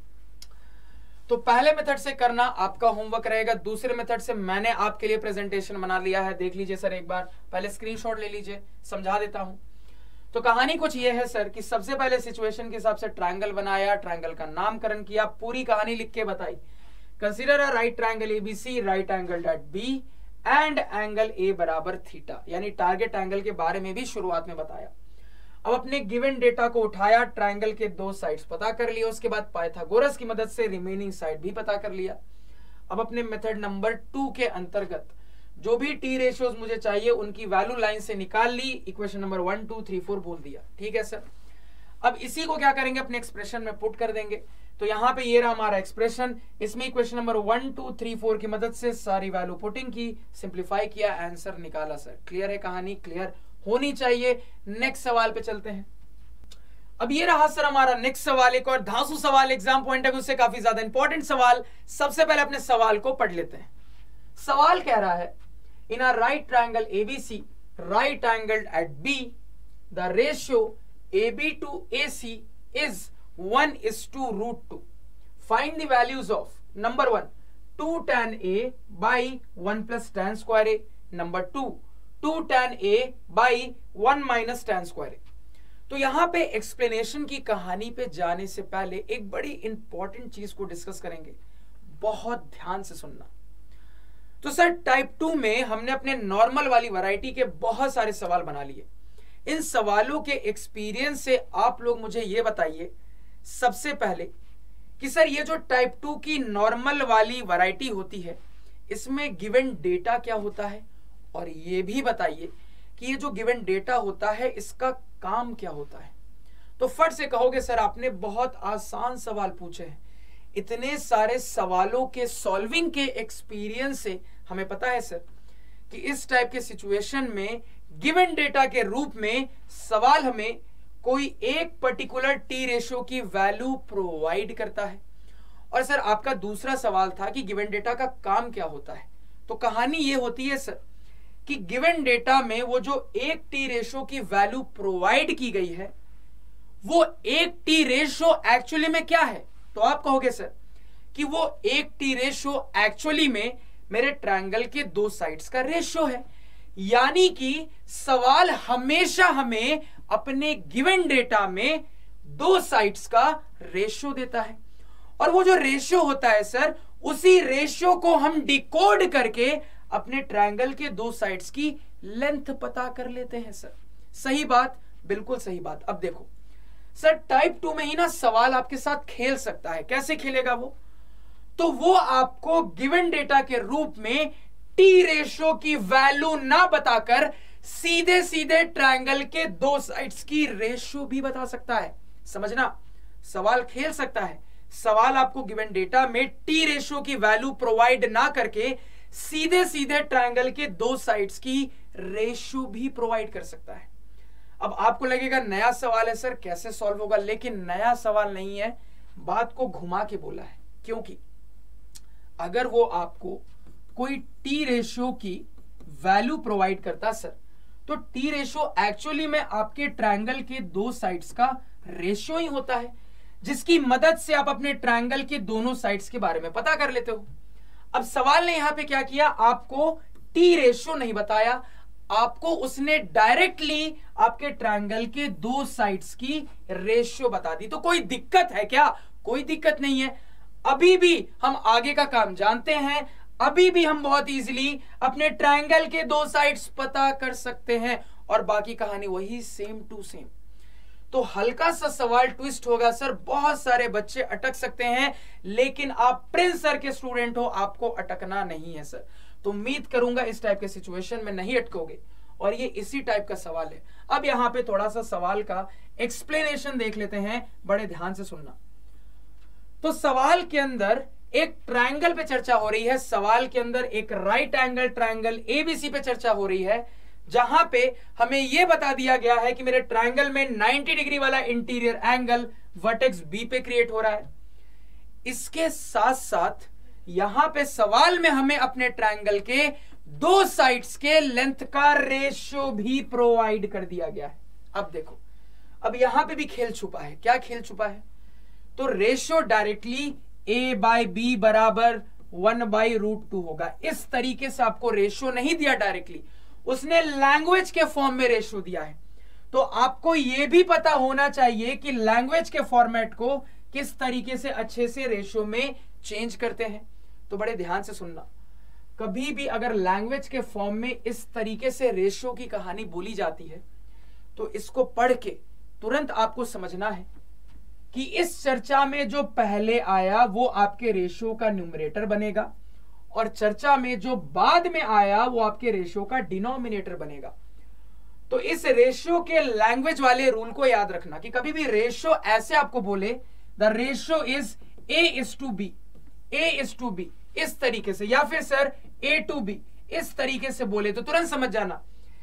तो पहले मेथड से करना आपका होमवर्क रहेगा। दूसरे मेथड से मैंने आपके लिए प्रेजेंटेशन बना लिया है, देख लीजिए सर एक बार। पहले स्क्रीनशॉट ले लीजिए, समझा देता हूं। तो कहानी कुछ ये है सर कि सबसे पहले सिचुएशन के हिसाब से ट्रायंगल बनाया, ट्रायंगल का नामकरण किया, पूरी कहानी लिख के बताई। Consider a right triangle ABC, right angle at B and angle A बराबर थीटा, यानी टारगेट एंगल के बारे में भी शुरुआत में बताया। अब अपने गिवन डेटा को उठाया, ट्रायंगल के 2 साइड्स पता कर लिया, उसके बाद पाइथागोरस की मदद से रिमेनिंग साइड भी पता कर लिया। अब अपने मेथड नंबर 2 के अंतर्गत जो भी टी रेशियोज मुझे चाहिए उनकी वैल्यू लाइन से निकाल ली, इक्वेशन नंबर 1 2 3 4 बोल दिया। ठीक है सर। अब इसी को क्या करेंगे, अपने एक्सप्रेशन में पुट कर देंगे। तो यहां पे ये रहा हमारा एक्सप्रेशन, इसमें इक्वेशन नंबर 1 2 3 4 की मदद से सारी वैल्यू पुटिंग की, सिंप्लीफाई किया, आंसर निकाला सर। क्लियर है कहानी? क्लियर होनी चाहिए। नेक्स्ट सवाल पे चलते हैं। अब ये रहा सर हमारा नेक्स्ट सवाल, एक और धांसू सवाल एग्जाम पॉइंट ऑफ व्यू से काफी ज्यादा इंपॉर्टेंट सवाल। सबसे पहले अपने सवाल को पढ़ लेते हैं। सवाल कह रहा है in a right triangle ABC right angled at B the ratio AB to AC is 1:√2. Find the values of number 1 2 tan A by 1 plus tan square A, number 2 2 tan A by 1 minus tan square A। तो यहां पे explanation की कहानी पे जाने से पहले एक बड़ी इंपॉर्टेंट चीज को डिस्कस करेंगे, बहुत ध्यान से सुनना। तो सर टाइप 2 में हमने अपने नॉर्मल वाली वैरायटी के बहुत सारे सवाल बना लिए। इन सवालों के एक्सपीरियंस से आप लोग मुझे ये बताइए सबसे पहले कि सर ये जो टाइप 2 की नॉर्मल वाली वैरायटी होती है इसमें गिवन डेटा क्या होता है, और ये भी बताइए कि ये जो गिवन डेटा होता है इसका काम क्या होता है। तो फट से कहोगे सर आपने बहुत आसान सवाल पूछे हैं। इतने सारे सवालों के सॉल्विंग के एक्सपीरियंस से हमें पता है सर कि इस टाइप के सिचुएशन में गिवन डेटा के रूप में सवाल हमें कोई एक पर्टिकुलर टी रेशियो की वैल्यू प्रोवाइड करता है। और सर आपका दूसरा सवाल था कि गिवन डेटा का काम क्या होता है। तो कहानी ये होती है सर कि गिवन डेटा में वो जो एक टी रेशियो की वैल्यू प्रोवाइड की गई है वो एक टी रेशियो एक्चुअली में क्या है। तो आप कहोगे सर कि वो एक टी रेशियो एक्चुअली में मेरे ट्रायंगल के दो साइड्स का रेशियो है। यानी कि सवाल हमेशा हमें अपने गिवन डेटा में दो साइड्स का रेशियो देता है, और वो जो रेशियो होता है सर उसी रेशियो को हम डिकोड करके अपने ट्रायंगल के दो साइड्स की लेंथ पता कर लेते हैं सर। सही बात, बिल्कुल सही बात। अब देखो सर टाइप 2 में ही ना सवाल आपके साथ खेल सकता है। कैसे खेलेगा वो? तो वो आपको गिवन डेटा के रूप में टी रेशियो की वैल्यू ना बताकर सीधे सीधे ट्रायंगल के दो साइड्स की रेशियो भी बता सकता है। समझना, सवाल खेल सकता है। सवाल आपको गिवन डेटा में टी रेशियो की वैल्यू प्रोवाइड ना करके सीधे सीधे ट्रायंगल के दो साइड्स की रेशियो भी प्रोवाइड कर सकता है। अब आपको लगेगा नया सवाल है सर, कैसे सॉल्व होगा? लेकिन नया सवाल नहीं है, बात को घुमा के बोला है। क्योंकि अगर वो आपको कोई टी रेशियो की वैल्यू प्रोवाइड करता सर, तो टी रेशियो एक्चुअली में आपके ट्रायंगल के दो साइड्स का रेशियो ही होता है, जिसकी मदद से आप अपने ट्रायंगल के दोनों साइड्स के बारे में पता कर लेते हो। अब सवाल ने यहां पे क्या किया, आपको टी रेशियो नहीं बताया, आपको उसने डायरेक्टली आपके ट्रायंगल के दो साइड्स की रेशियो बता दी। तो कोई दिक्कत है क्या? कोई दिक्कत नहीं है। अभी भी हम आगे का काम जानते हैं, अभी भी हम बहुत इजीली अपने ट्रायंगल के दो साइड्स पता कर सकते हैं, और बाकी कहानी वही सेम टू सेम। तो हल्का सा सवाल ट्विस्ट होगा सर, बहुत सारे बच्चे अटक सकते हैं, लेकिन आप प्रिंस सर के स्टूडेंट हो, आपको अटकना नहीं है सर। तो उम्मीद करूंगा इस टाइप के सिचुएशन में नहीं अटकोगे, और ये इसी टाइप का सवाल है। अब यहां पे थोड़ा सा सवाल का एक्सप्लेनेशन देख लेते हैं, बड़े ध्यान से सुनना। तो सवाल के अंदर एक ट्रायंगल पे चर्चा हो रही है, सवाल के अंदर एक राइट एंगल ट्रायंगल एबीसी पे चर्चा हो रही है, जहां पे हमें यह बता दिया गया है कि मेरे ट्रायंगल में 90 डिग्री वाला इंटीरियर एंगल वर्टेक्स बी पे क्रिएट हो रहा है। इसके साथ साथ यहां पे सवाल में हमें अपने ट्रायंगल के दो साइड्स के लेंथ का रेशियो भी प्रोवाइड कर दिया गया है। अब देखो, अब यहां पे भी खेल छुपा है। क्या खेल छुपा है? तो ratio directly a by B बराबर 1/√2 होगा। इस तरीके से आपको रेशियो नहीं दिया डायरेक्टली, उसने लैंग्वेज के फॉर्म में रेशियो दिया है। तो आपको यह भी पता होना चाहिए कि लैंग्वेज के फॉर्मेट को किस तरीके से अच्छे से रेशियो में चेंज करते हैं। तो बड़े ध्यान से सुनना, कभी भी अगर लैंग्वेज के फॉर्म में इस तरीके से रेशियो की कहानी बोली जाती है तो इसको पढ़ के तुरंत आपको समझना है कि इस चर्चा में जो पहले आया वो आपके रेशियो का न्यूमरेटर बनेगा, और चर्चा में जो बाद में आया वो आपके रेशियो का डिनोमिनेटर बनेगा। तो इस रेशियो के लैंग्वेज वाले रूल को याद रखना कि कभी भी रेशियो ऐसे आपको बोले the ratio is A:B, A:B इस तरीके से, या फिर सर A:B इस तरीके से बोले, तो तुरंत समझ जाना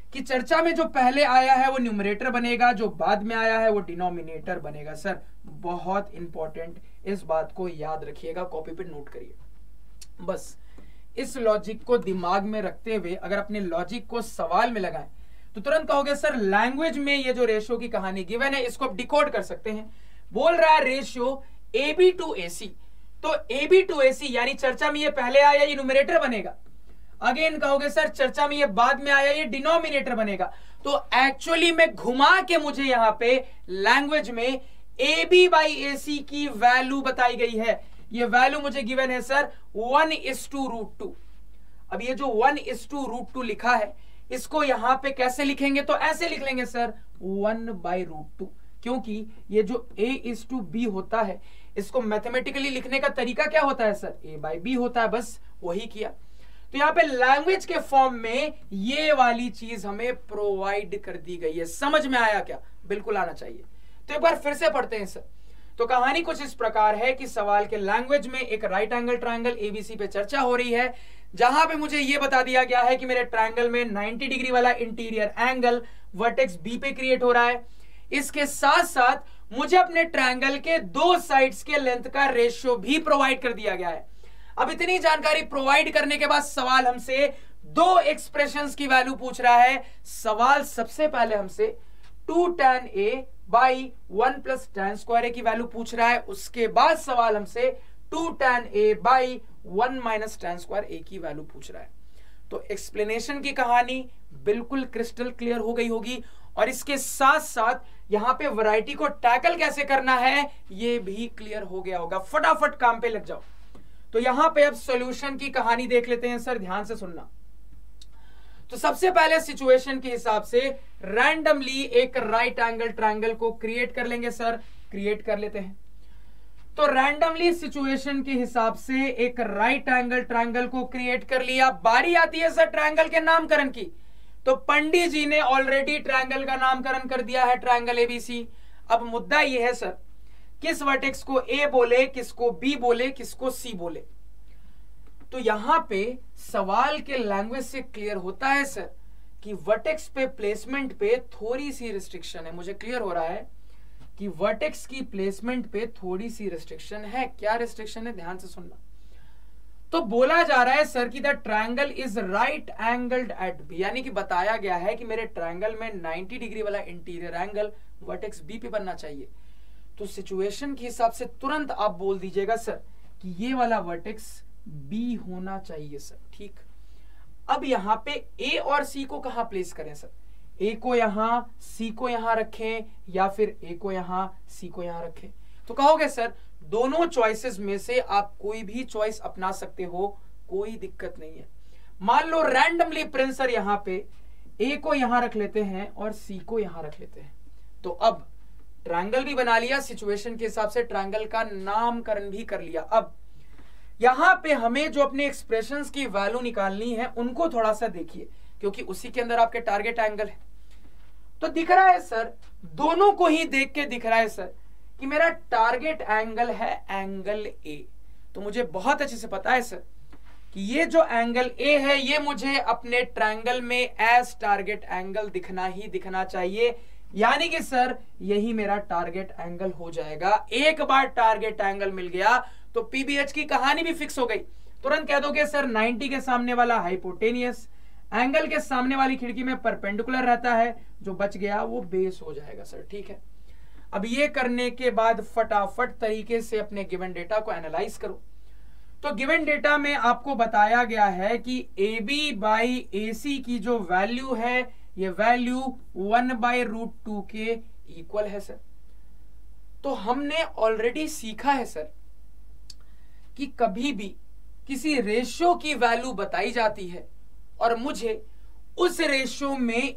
कि चर्चा में जो पहले आया है वो न्यूमरेटर बनेगा, जो बाद में आया है वो डिनोमिनेटर बनेगा। सर बहुत इंपॉर्टेंट, इस बात को याद रखिएगा, कॉपी पे नोट करिए। बस इस लॉजिक को दिमाग में रखते हुए अगर अपने लॉजिक को सवाल में लगाएं तो तुरंत कहोगे सर लैंग्वेज में ये जो रेशियो की कहानी गिवन है इसको आप डिकोड कर सकते हैं। बोल रहा है रेशियो AB टू AC, तो AB टू AC यानी चर्चा में ये पहले आया ये न्यूमरेटर बनेगा। अगेन कहोगे सर चर्चा में ये बाद में आया ये डिनोमिनेटर बनेगा। तो एक्चुअली में घुमा के मुझे यहां पे लैंग्वेज में AB बाई AC की वैल्यू बताई गई है। ये वैल्यू मुझे गिवन है सर 1:√2। अब ये जो 1:√2 लिखा है इसको यहां पे कैसे लिखेंगे, तो ऐसे लिख लेंगे सर 1/√2, क्योंकि ये जो A:B होता है इसको मैथमेटिकली लिखने का तरीका क्या होता है सर, A/B होता है, बस वही किया। तो यहां पे लैंग्वेज के फॉर्म में ये वाली चीज हमें प्रोवाइड कर दी गई है। समझ में आया क्या? बिल्कुल आना चाहिए। तो एक बार फिर से पढ़ते हैं सर। तो कहानी कुछ इस प्रकार है कि सवाल के लैंग्वेज में एक राइट एंगल ट्रायंगल ABC पे चर्चा हो रही है, जहां पे मुझे यह बता दिया गया है कि मेरे ट्रायंगल में 90 डिग्री वाला इंटीरियर एंगल वर्टेक्स B पे क्रिएट हो रहा है। इसके साथ साथ मुझे अपने ट्रायंगल के दो साइड्स के लेंथ का रेशियो भी प्रोवाइड कर दिया गया है। अब इतनी जानकारी प्रोवाइड करने के बाद सवाल हमसे दो एक्सप्रेशंस की वैल्यू पूछ रहा है। सवाल सबसे पहले हमसे 2 tan A by 1 plus tan square A की वैल्यू पूछ रहा है। उसके बाद सवाल हमसे 2 tan A by 1 minus tan square A की वैल्यू पूछ रहा है। तो एक्सप्लेनेशन की कहानी बिल्कुल क्रिस्टल क्लियर हो गई होगी, और इसके साथ साथ यहां पे वैरायटी को टैकल कैसे करना है ये भी क्लियर हो गया होगा। फटाफट काम पे लग जाओ। तो यहां पे अब सॉल्यूशन की कहानी देख लेते हैं सर, ध्यान से सुनना। तो सबसे पहले सिचुएशन के हिसाब से रैंडमली एक राइट एंगल ट्रायंगल को क्रिएट कर लेंगे सर, क्रिएट कर लेते हैं। तो रैंडमली सिचुएशन के हिसाब से एक राइट एंगल ट्रायंगल को क्रिएट कर लिया। बारी आती है सर ट्रायंगल के नामकरण की। तो पंडित जी ने ऑलरेडी ट्रायंगल का नामकरण कर दिया है, ट्रायंगल ABC। अब मुद्दा यह है सर किस वर्टेक्स को A बोले, किसको B बोले, किसको C बोले। तो यहां पे सवाल के लैंग्वेज से क्लियर होता है सर कि वर्टेक्स पे प्लेसमेंट पे थोड़ी सी रिस्ट्रिक्शन है। मुझे क्लियर हो रहा है कि वर्टेक्स की प्लेसमेंट पे थोड़ी सी रिस्ट्रिक्शन है। क्या रिस्ट्रिक्शन है, ध्यान से सुनना। तो बोला जा रहा है सर कि the triangle is right angled at B, यानी कि बताया गया है कि मेरे ट्रायंगल में 90 डिग्री वाला इंटीरियर एंगल वर्टेक्स B पे बनना चाहिए। तो सिचुएशन के हिसाब से तुरंत आप बोल दीजिएगा सर कि ये वाला वर्टेक्स B होना चाहिए सर, ठीक। अब यहां पे A और C को कहां प्लेस करें सर? A को यहां, C को यहां रखें, या फिर A को यहां, C को यहां रखें? तो कहोगे सर दोनों चॉइसेस में से आप कोई भी चॉइस अपना सकते हो, कोई दिक्कत नहीं है। मान लो रैंडमली प्रिंस सर यहां पे A को यहां रख लेते हैं और C को यहां रख लेते हैं। तो अब ट्रायंगल भी बना लिया, सिचुएशन के हिसाब से ट्रायंगल का नामकरण भी कर लिया। अब यहां पे हमें जो अपने एक्सप्रेशंस की वैल्यू निकालनी है उनको थोड़ा सा देखिए, क्योंकि उसी के अंदर आपके टारगेट एंगल है। तो दिख रहा है सर, दोनों को ही देख के दिख रहा है सर कि मेरा टारगेट एंगल है एंगल A। तो मुझे बहुत अच्छे से पता है सर कि ये जो एंगल A है ये मुझे अपने ट्रायंगल में एज टारगेट एंगल दिखना ही दिखना चाहिए, यानी कि सर यही मेरा टारगेट एंगल हो जाएगा। एक बार टारगेट एंगल मिल गया तो PBH की कहानी भी फिक्स हो गई। तुरंत कह दोगे सर 90 के सामने वाला हाइपोटेनियस, एंगल के सामने वाली खिड़की में परपेंडिकुलर रहता है, जो बच गया वो बेस हो जाएगा सर, ठीक है। अब ये करने के बाद फटाफट तरीके से अपने गिवन डेटा को एनालाइज करो। तो गिवन डेटा में आपको बताया गया है कि AB बाई AC की जो वैल्यू है ये वैल्यू 1/√2 के इक्वल है सर। तो हमने ऑलरेडी सीखा है सर कि कभी भी किसी रेशियो की वैल्यू बताई जाती है और मुझे उस रेशियो में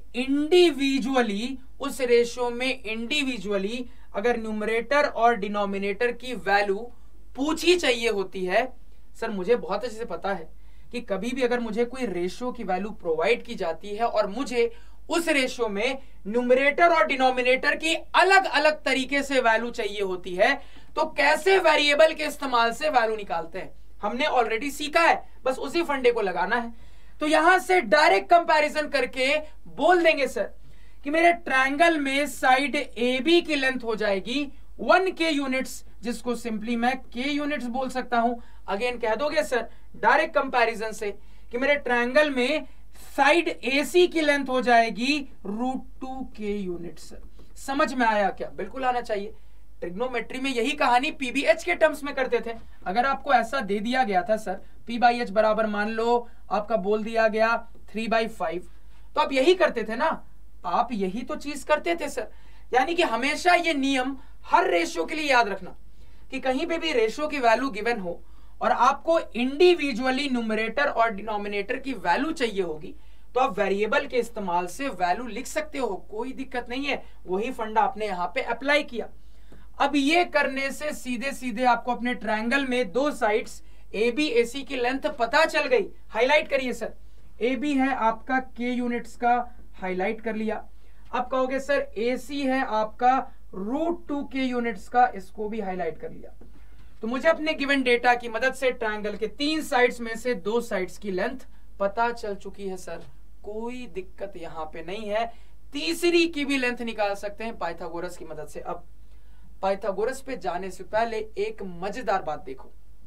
इंडिविजुअली अगर न्यूमरेटर और डिनोमिनेटर की वैल्यू पूछी चाहिए होती है सर, मुझे बहुत अच्छे से पता है कि कभी भी अगर मुझे कोई रेशियो की वैल्यू प्रोवाइड की जाती है और मुझे उस रेशियो में न्यूमरेटर और डिनोमिनेटर की अलग अलग तरीके से वैल्यू चाहिए होती है, तो कैसे वेरिएबल के इस्तेमाल से वैल्यू निकालते हैं हमने ऑलरेडी सीखा है, बस उसी फंडे को लगाना है। तो यहां से डायरेक्ट कंपैरिजन करके बोल देंगे सर कि मेरे ट्रायंगल में साइड ए बी की लेंथ हो जाएगी 1k यूनिट्स, जिसको सिंपली मैं k यूनिट्स बोल सकता हूं। अगेन कह दोगे सर डायरेक्ट कंपैरिजन से कि मेरे ट्रायंगल में साइड AC की लेंथ हो जाएगी √2k यूनिट्स। समझ में आया क्या? बिल्कुल आना चाहिए। ट्रिग्नोमेट्री में यही कहानी PBH के टर्म्स में करते थे। अगर आपको ऐसा दे दिया गया था सर P/H बराबर मान लो आपका बोल दिया गया 3/5, तो आप यही करते थे ना, आप यही तो चीज करते थे सर। यानी कि हमेशा ये नियम हर रेशियो के लिए याद रखना कि कहीं पे भी रेशियो की वैल्यू गिवन हो और आपको इंडिविजुअली न्यूमरेटर और डिनोमिनेटर की वैल्यू चाहिए होगी, तो आप वेरिएबल के इस्तेमाल से वैल्यू लिख सकते हो, कोई दिक्कत नहीं है। वही फंडा आपने यहां पे अप्लाई किया। अब ये करने से सीधे सीधे आपको अपने ट्रायंगल में दो साइड्स AB AC की लेंथ पता चल गई। हाईलाइट करिए सर, AB है आपका k यूनिट्स का, हाईलाइट कर लिया। अब कहोगे सर AC है आपका √2k यूनिट्स का, इसको भी हाईलाइट कर लिया। तो मुझे अपने गिवन डेटा की मदद से ट्रायंगल के 3 साइड्स में से 2 साइड्स की लेंथ पता चल चुकी है सर, कोई दिक्कत यहां पे नहीं है। तीसरी की भी लेंथ निकाल सकते हैं पाइथागोरस की मदद से। अब पाइथागोरस पे जाने से पहले एक मजेदार बात देखो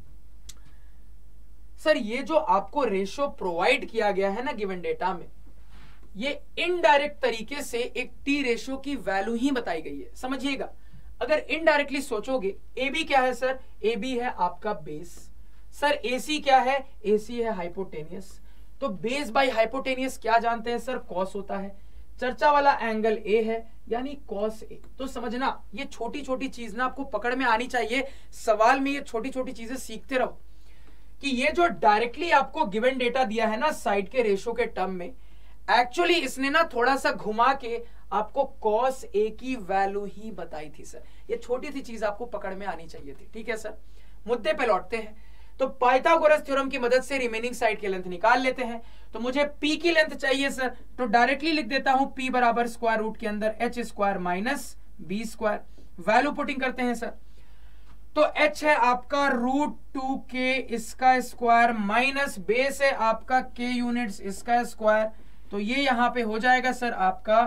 सर, ये जो आपको रेशियो प्रोवाइड किया गया है ना गिवन डेटा में, ये इनडायरेक्ट तरीके से एक टी रेशियो की वैल्यू ही बताई गई है। समझिएगा, अगर इनडायरेक्टली सोचोगे AB क्या है सर? AB है आपका बेस। सर AC क्या है? AC है हाइपोटेनियस। तो बेस बाय हाइपोटेनियस क्या जानते हैं सर? कॉस होता है। चर्चा वाला एंगल A है यानी कॉस A। तो समझना, ये छोटी छोटी चीज ना आपको पकड़ में आनी चाहिए। सवाल में ये छोटी छोटी चीजें सीखते रहो कि ये जो डायरेक्टली आपको गिवन डेटा दिया है ना साइड के रेशियो के टर्म में, एक्चुअली इसने ना थोड़ा सा घुमा के आपको cos A की वैल्यू ही बताई थी सर। ये छोटी सी चीज आपको पकड़ में आनी चाहिए थी। ठीक है सर, मुद्दे पे लौटते हैं। तो पाइथागोरस थ्योरम की मदद से रिमेनिंग साइड की लेंथ निकाल लेते हैं। तो मुझे P की लेंथ चाहिए सर, तो डायरेक्टली लिख देता हूं P बराबर स्क्वायर रूट के अंदर h² minus b²। Value putting करते हैं सर, तो h है आपका √2k इसका स्क्वायर माइनस बेस है आपका k यूनिट्स इसका स्क्वायर। तो ये यहां पे हो जाएगा सर आपका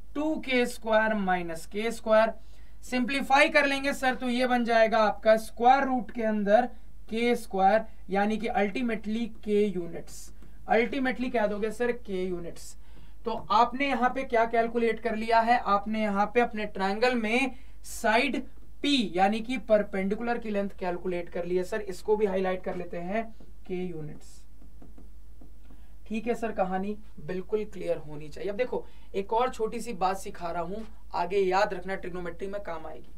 2k² माइनस k²। सिंप्लीफाई कर लेंगे सर, तो ये बन जाएगा आपका स्क्वायर रूट के अंदर k², यानी कि अल्टीमेटली k यूनिट्स। अल्टीमेटली क्या दोगे सर? k units. तो आपने यहां पे क्या कैलकुलेट कर लिया है? आपने यहां पे अपने ट्रायंगल में साइड P यानी कि परपेंडिकुलर की लेंथ कैलकुलेट कर ली है सर। इसको भी हाईलाइट कर लेते हैं, k यूनिट्स। ठीक है सर, कहानी बिल्कुल क्लियर होनी चाहिए। अब देखो एक और छोटी सी बात सिखा रहा हूं, आगे याद रखना, ट्रिग्नोमेट्री में काम आएगी।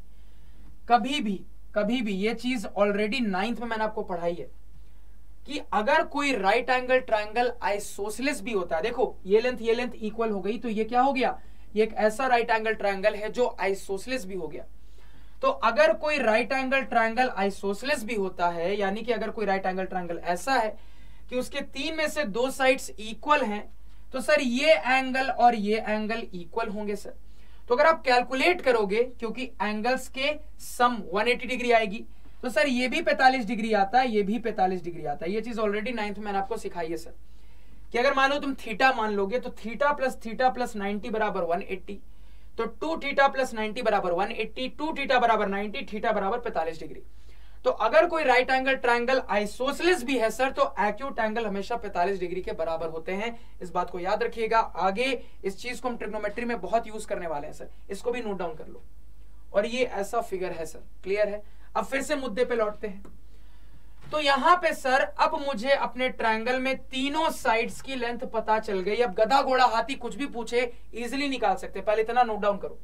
कभी भी ये चीज ऑलरेडी 9th में मैंने आपको पढ़ाई है कि अगर कोई राइट एंगल ट्रायंगल आइसोसेलेस भी होता है, देखो ये लेंथ इक्वल हो गई, तो ये क्या हो गया? ये एक ऐसा राइट एंगल ट्रायंगल है जो आइसोसेलेस भी हो गया। तो अगर कोई राइट एंगल ट्रायंगल आइसोसेलेस भी होता है, यानी कि अगर कोई राइट एंगल ट्रायंगल ऐसा है कि उसके 3 में से 2 साइड्स इक्वल हैं, तो सर ये एंगल और ये एंगल इक्वल होंगे सर। तो अगर आप कैलकुलेट करोगे, क्योंकि एंगल्स के सम 180 डिग्री आएगी, तो सर ये भी 45 डिग्री आता है, ये भी 45 डिग्री आता है। ये चीज ऑलरेडी 9th में मैंने आपको सिखाई है सर, कि अगर मान लो तुम थीटा मान लोगे तो थीटा प्लस 90 बराबर 180, तो 2 थीटा प्लस 90 बराबर 180, 2 थीटा बराबर 90, थीटा बराबर 45 डिग्री। तो अगर कोई राइट एंगल ट्रायंगल आइसोसेलेस भी है सर, तो एक्यूट एंगल हमेशा 45 डिग्री के बराबर होते हैं। इस बात को याद रखिएगा, आगे इस चीज को हम ट्रिग्नोमेट्री में बहुत यूज करने वाले हैं सर, इसको भी नोट डाउन कर लो। और ये ऐसा फिगर है सर, क्लियर है। अब फिर से मुद्दे पे लौटते हैं। तो यहां पे सर अब मुझे अपने ट्रायंगल में तीनों साइड्स की लेंथ पता चल गई। अब गधा घोड़ा हाथी कुछ भी पूछे इजिली निकाल सकते, पहले इतना नोट डाउन करो।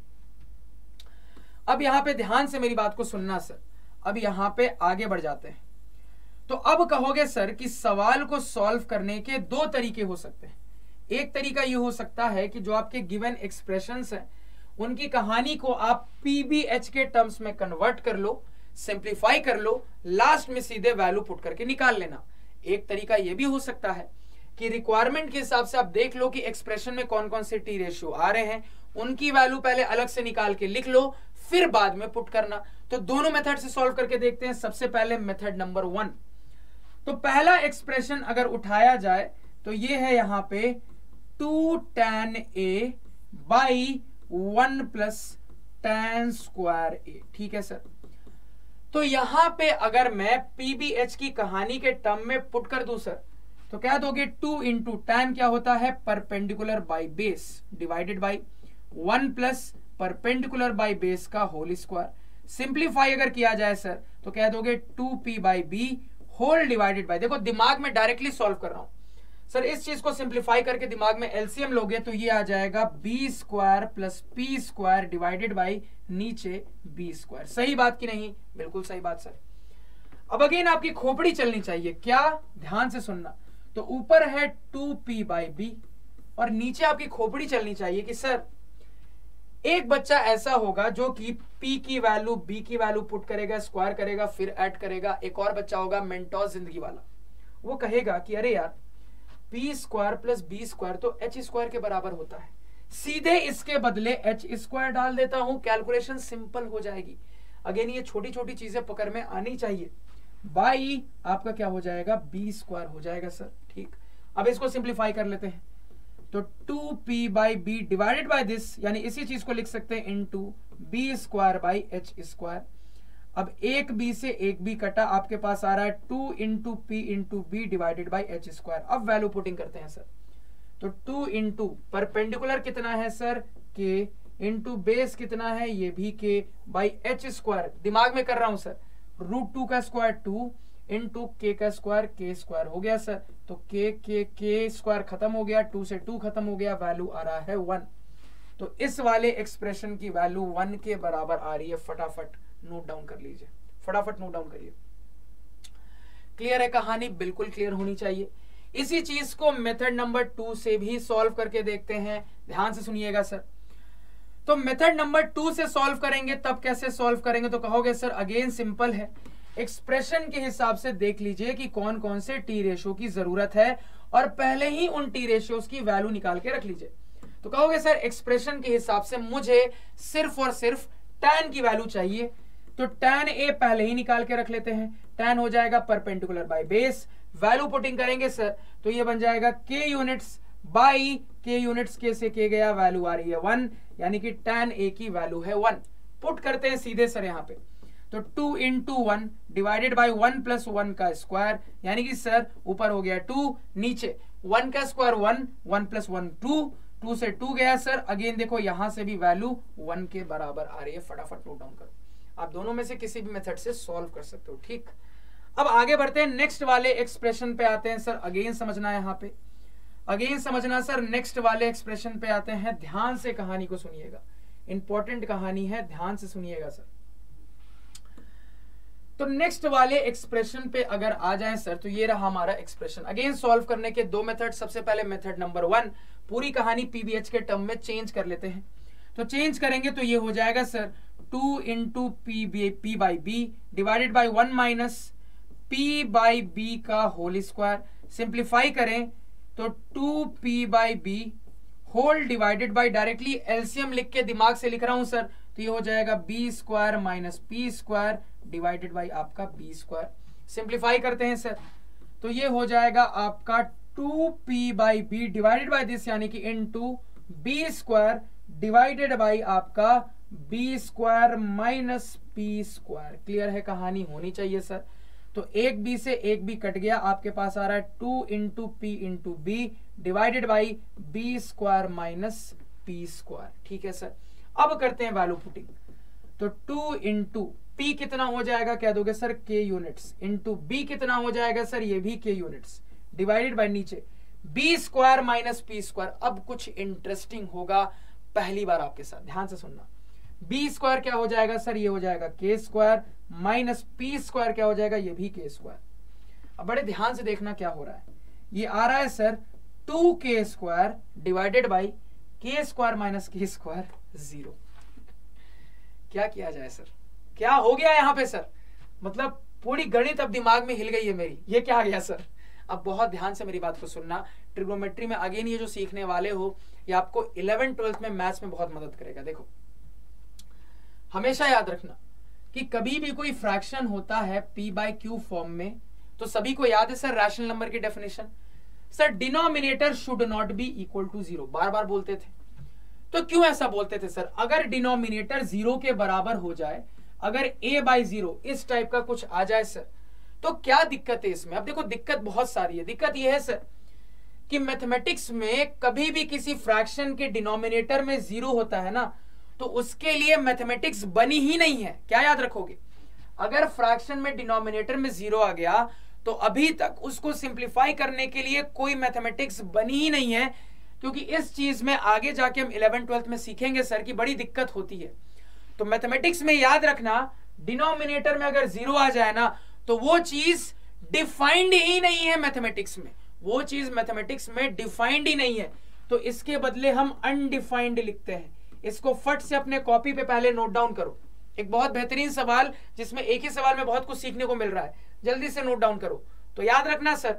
अब यहां पे ध्यान से मेरी बात को सुनना सर, अब यहां पे आगे बढ़ जाते हैं। तो अब कहोगे सर कि सवाल को सॉल्व करने के 2 तरीके हो सकते हैं। एक तरीका ये हो सकता है कि जो आपके गिवन एक्सप्रेशंस हैं उनकी कहानी को आप PBH के टर्म्स में कन्वर्ट कर लो, सिंप्लीफाई कर लो, लास्ट में सीधे वैल्यू पुट करके निकाल लेना। एक तरीका यह भी हो सकता है कि रिक्वायरमेंट के हिसाब से आप देख लो कि एक्सप्रेशन में कौन कौन से टी रेशियो आ रहे हैं, उनकी वैल्यू पहले अलग से निकाल के लिख लो, फिर बाद में पुट करना। तो दोनों मेथड से सॉल्व करके देखते हैं। सबसे पहले मेथड नंबर 1। तो पहला एक्सप्रेशन अगर उठाया जाए तो ये है यहां पे 2 tan a by 1 plus tan square a। ठीक है सर, तो यहां पे अगर मैं पीबीएच की कहानी के टर्म में पुट कर दूं सर, तो क्या दोगे 2 इंटू टैन क्या होता है perpendicular by base divided by 1 plus perpendicular by base का होल स्क्वायर। सिंप्लीफाई अगर किया जाए सर तो क्या दोगे 2p by B whole divided by, देखो दिमाग में डायरेक्टली सॉल्व कर रहा हूं सर, इस चीज को सिंप्लीफाई करके दिमाग में एलसीएम लोगे तो ये आ जाएगा B square plus P square divided by नीचे बी स्क्वायर। सही बात की नहीं? बिल्कुल सही बात सर। अब अगेन आपकी खोपड़ी चलनी चाहिए, क्या? ध्यान से सुनना। तो ऊपर है 2p बाई बी और नीचे आपकी खोपड़ी चलनी चाहिए कि सर एक बच्चा ऐसा होगा जो कि p की वैल्यू b की वैल्यू पुट करेगा, स्क्वायर करेगा, फिर ऐड करेगा। एक और बच्चा होगा मेंटोस जिंदगी वाला, वो कहेगा कि अरे यार p square plus b square तो h स्क्वायर के बराबर होता है, सीधे इसके बदले h स्क्वायर डाल देता हूं, कैलकुलेशन सिंपल हो जाएगी। अगेन ये छोटी छोटी चीजें पकड़ में आनी चाहिए। बाई आपका क्या हो जाएगा b स्क्वायर हो जाएगा सर। ठीक, अब इसको सिंप्लीफाई कर लेते हैं तो 2p by B divided by this, यानी इसी चीज को लिख सकते हैं into B square by H square. अब एक b से एक b कटा, आपके पास आ रहा है 2 into P into B divided by H square. अब वैल्यू पुटिंग करते हैं सर, तो 2 इंटू परपेंडिकुलर कितना है सर k इंटू बेस कितना है ये भी k बाई एच स्क्वायर, दिमाग में कर रहा हूं सर, √2 का स्क्वायर 2 इंटू के का स्क्वायर के स्क्वायर हो गया सर, तो के स्क्वायर खत्म हो गया, 2 से 2 खत्म हो गया, वैल्यू आ रहा है 1। तो इस वाले एक्सप्रेशन की वैल्यू 1 के बराबर आ रही है। फटाफट नोट डाउन कर लीजिए, फटाफट नोट डाउन करिए। क्लियर है कहानी? बिल्कुल क्लियर होनी चाहिए। इसी चीज को मेथड नंबर 2 से भी सॉल्व करके देखते हैं, ध्यान से सुनिएगा सर। तो मेथड नंबर 2 से सॉल्व करेंगे, तब कैसे सॉल्व करेंगे? तो कहोगे सर अगेन सिंपल है, एक्सप्रेशन के हिसाब से देख लीजिए कि कौन कौन से टी रेशियो की जरूरत है और पहले ही उन टी रेशियोज की वैल्यू निकाल के रख लीजिए। तो कहोगे सर एक्सप्रेशन के हिसाब से मुझे सिर्फ और सिर्फ tan की वैल्यू चाहिए, तो tan a पहले ही निकाल के रख लेते हैं। tan हो जाएगा perpendicular by base, value putting करेंगे सर तो ये बन जाएगा k units by k units, k से k गया, वैल्यू आ रही है 1, यानी कि tan a की वैल्यू है 1। पुट करते हैं सीधे सर यहाँ पे, तो 2 इंटू 1 डिवाइडेड बाई 1 प्लस 1 का स्क्वायर, यानी कि सर ऊपर हो गया 2, नीचे 1 का स्क्वायर 1, 1 प्लस 1 2, 2 से 2 गया सर। अगेन देखो यहां से भी वैल्यू 1 के बराबर आ रही है। फटाफट नोट डाउन करो, आप दोनों में से किसी भी मेथड से सॉल्व कर सकते हो। ठीक, अब आगे बढ़ते हैं, नेक्स्ट वाले एक्सप्रेशन पे आते हैं सर। अगेन समझना है यहाँ पे, अगेन समझना सर, नेक्स्ट वाले एक्सप्रेशन पे आते हैं। ध्यान से कहानी को सुनिएगा, इंपॉर्टेंट कहानी है, ध्यान से सुनिएगा सर। तो नेक्स्ट वाले एक्सप्रेशन पे अगर आ जाएं सर, तो ये रहा हमारा एक्सप्रेशन। अगेन सॉल्व करने के दो मेथड, सबसे पहले मेथड नंबर 1, पूरी कहानी पीबीएच के टर्म में चेंज कर लेते हैं। तो चेंज करेंगे तो ये हो जाएगा sir 2 into P by B divided by 1 minus P by B का होल स्क्वायर। सिंप्लीफाई करें तो 2p by B whole divided by, directly LCM लिख के दिमाग से लिख रहा हूं सर, तो ये हो जाएगा B square minus P square divided by आपका बी स्क्वायर। सिंप्लीफाई करते हैं सर तो ये हो जाएगा आपका 2p by B divided by this, यानी कि into B square divided by आपका B square minus P square. Clear है कहानी? होनी चाहिए सर। तो एक बी से एक बी कट गया, आपके पास आ रहा है 2 into P into B divided by B square minus P square. ठीक है सर, अब करते हैं वैल्यू पुटिंग। तो 2 इंटू पी कितना हो जाएगा, क्या दोगे सर, के यूनिट्स, इंटू बी कितना हो जाएगा सर, ये भी के यूनिट्स, डिवाइडेड बाय नीचे B square minus P square. अब कुछ इंटरेस्टिंग होगा पहली बार आपके साथ, ध्यान से सुनना। बी स्क्वायर क्या हो जाएगा सर, ये हो जाएगा के स्क्वायर माइनस पी स्क्वायर क्या हो जाएगा, ये भी के स्क्वायर। अब बड़े ध्यान से देखना क्या हो रहा है, ये आ रहा है sir 2k square divided by K square minus K square 0। क्या किया जाए सर, क्या हो गया यहाँ पे सर? मतलब पूरी गणित अब दिमाग में हिल गई है मेरी, ये क्या आ गया सर? अब बहुत ध्यान से मेरी बात को सुनना, ट्रिग्नोमेट्री में अगेन ये जो सीखने वाले हो, ये आपको 11th-12th में मैथ्स में बहुत मदद करेगा। देखो हमेशा याद रखना कि कभी भी कोई फ्रैक्शन होता है p बाई क्यू फॉर्म में, तो सभी को याद है सर रैशनल नंबर की definition. Sir denominator should not be equal to 0, बार बार बोलते थे। तो क्यों ऐसा बोलते थे सर? अगर डिनोमिनेटर 0 के बराबर हो जाए, अगर a/0 इस टाइप का कुछ आ जाए सर, तो क्या दिक्कत है इसमें? अब देखो दिक्कत बहुत सारी है। दिक्कत यह है सर कि मैथमेटिक्स में कभी भी किसी फ्रैक्शन के डिनोमिनेटर में 0 होता है ना, तो उसके लिए मैथमेटिक्स बनी ही नहीं है। क्या याद रखोगे? अगर फ्रैक्शन में डिनोमिनेटर में 0 आ गया तो अभी तक उसको सिंप्लीफाई करने के लिए कोई मैथमेटिक्स बनी ही नहीं है, क्योंकि इस चीज में आगे जाके हम 11th-12th में सीखेंगे सर की बड़ी दिक्कत होती है। तो मैथमेटिक्स में याद रखना, डिनोमिनेटर में अगर 0 आ जाए ना, तो वो चीज डिफाइंड ही नहीं है मैथमेटिक्स में, वो चीज मैथमेटिक्स में डिफाइंड ही नहीं है। तो इसके बदले हम अनडिफाइंड लिखते हैं। इसको फट से अपने कॉपी पे पहले नोट डाउन करो। एक बहुत बेहतरीन सवाल जिसमें एक ही सवाल में बहुत कुछ सीखने को मिल रहा है, जल्दी से नोट डाउन करो। तो याद रखना सर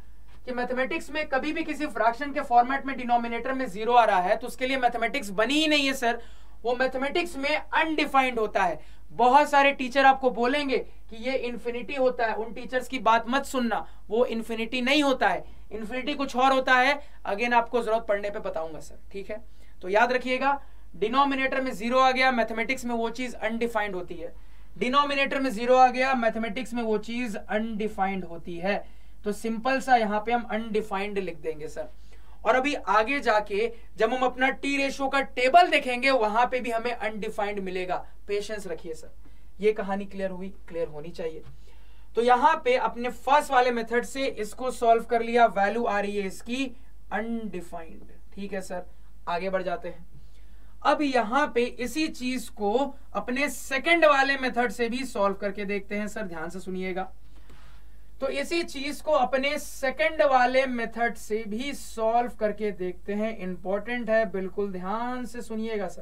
कि मैथमेटिक्स में कभी भी किसी फ्रैक्शन के फॉर्मेट में डिनोमिनेटर में 0 आ रहा है तो उसके लिए मैथमेटिक्स बनी ही नहीं है सर, वो मैथमेटिक्स में अनडिफाइंड होता है। बहुत सारे टीचर आपको बोलेंगे कि ये इन्फिनिटी होता है, उन टीचर्स की बात मत सुनना, वो इन्फिनिटी नहीं होता है, इन्फिनिटी कुछ और होता है। अगेन आपको जरूरत पड़ने पे बताऊंगा सर, ठीक है? तो याद रखिएगा, डिनोमिनेटर में 0 आ गया, मैथमेटिक्स में वो चीज अनडिफाइंड होती है। डिनोमिनेटर में 0 आ गया, मैथमेटिक्स में वो चीज अनडिफाइंड होती है। तो सिंपल सा यहां पे हम अनडिफाइंड लिख देंगे सर। और अभी आगे जाके जब हम अपना टी रेशो का टेबल देखेंगे वहां पे भी हमें अनडिफाइंड मिलेगा। पेशेंस रखिए सर, ये कहानी क्लियर हुई? क्लियर होनी चाहिए। तो यहां पे अपने फर्स्ट वाले मेथड से इसको सॉल्व कर लिया, वैल्यू आ रही है इसकी अनडिफाइंड, ठीक है सर? आगे बढ़ जाते हैं। अब यहां पे इसी चीज को अपने सेकंड वाले मेथड से भी सॉल्व करके देखते हैं सर, ध्यान से सुनिएगा। तो इसी चीज को अपने सेकंड वाले मेथड से भी सॉल्व करके देखते हैं, इंपॉर्टेंट है, बिल्कुल ध्यान से सुनिएगा सर।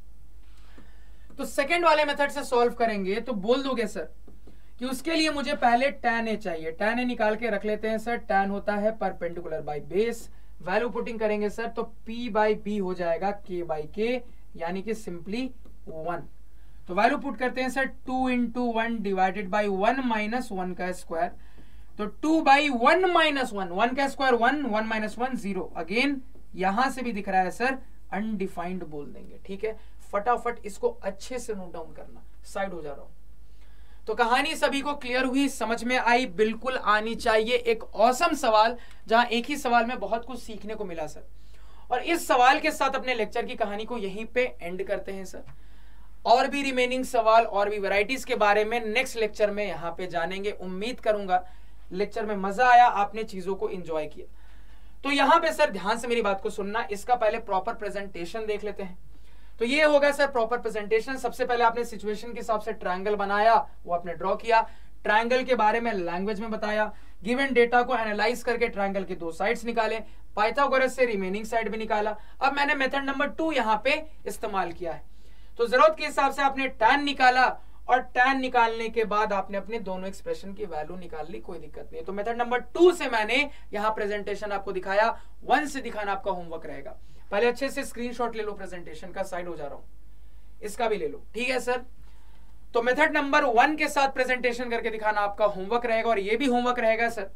तो सेकंड वाले मेथड से सॉल्व करेंगे तो बोल दोगे सर कि उसके लिए मुझे पहले tan a चाहिए। tan a निकाल के रख लेते हैं सर। tan होता है perpendicular by base. Value putting करेंगे सर तो p/b हो जाएगा k/k, यानी कि सिंपली 1। तो वैल्यू पुट करते हैं सर, 2 × 1 डिवाइडेड बाई 1 - 1 का स्क्वायर। तो 2/1 - 1, 1 का स्क्वायर 1, 1 - 1 0। अगेन यहां से भी दिख रहा है सर अनडिफाइंड बोल देंगे, ठीक है? फटाफट इसको अच्छे से नोट डाउन करना, साइड हो जा रहा हूं। तो कहानी सभी को क्लियर हुई, समझ में आई? बिल्कुल आनी चाहिए। एक ऑसम सवाल जहां एक ही सवाल में बहुत कुछ सीखने को मिला सर। और इस सवाल के साथ अपने लेक्चर की कहानी को यहीं पे एंड करते हैं सर। और भी रिमेनिंग सवाल और भी वैरायटीज के बारे में नेक्स्ट लेक्चर में यहां पे जानेंगे। उम्मीद करूंगा लेक्चर में मजा आया, आपने चीजों को एंजॉय किया। तो यहां पे सर ध्यान से मेरी बात को सुनना, इसका पहले प्रॉपर प्रेजेंटेशन देख लेते हैं। तो ये होगा सर प्रॉपर प्रेजेंटेशन। सबसे पहले आपने सिचुएशन के हिसाब से ट्रायंगल बनाया, वो आपने ड्रॉ किया, ट्रायंगल के बारे में लैंग्वेज में बताया, गिवन डेटा को एनालाइज करके ट्रायंगल के 2 साइड्स निकाले, पाइथागोरस से रिमेनिंग साइड भी निकाला। अब मैंने मेथड नंबर 2 यहाँ पे इस्तेमाल किया है। तो जरूरत के हिसाब से आपने tan निकाला, और tan निकालने के बाद आपने अपने दोनों एक्सप्रेशन की वैल्यू निकाल ली, कोई दिक्कत नहीं। तो मेथड नंबर 2 से मैंने यहां प्रेजेंटेशन आपको दिखाया, 1 से दिखाना आपका होमवर्क रहेगा। पहले अच्छे से स्क्रीनशॉट ले लो प्रेजेंटेशन का, साइड हो जा रहा हूं, इसका भी ले लो, ठीक है सर? तो मेथड नंबर 1 के साथ प्रेजेंटेशन करके दिखाना आपका होमवर्क रहेगा। और ये भी होमवर्क रहेगा सर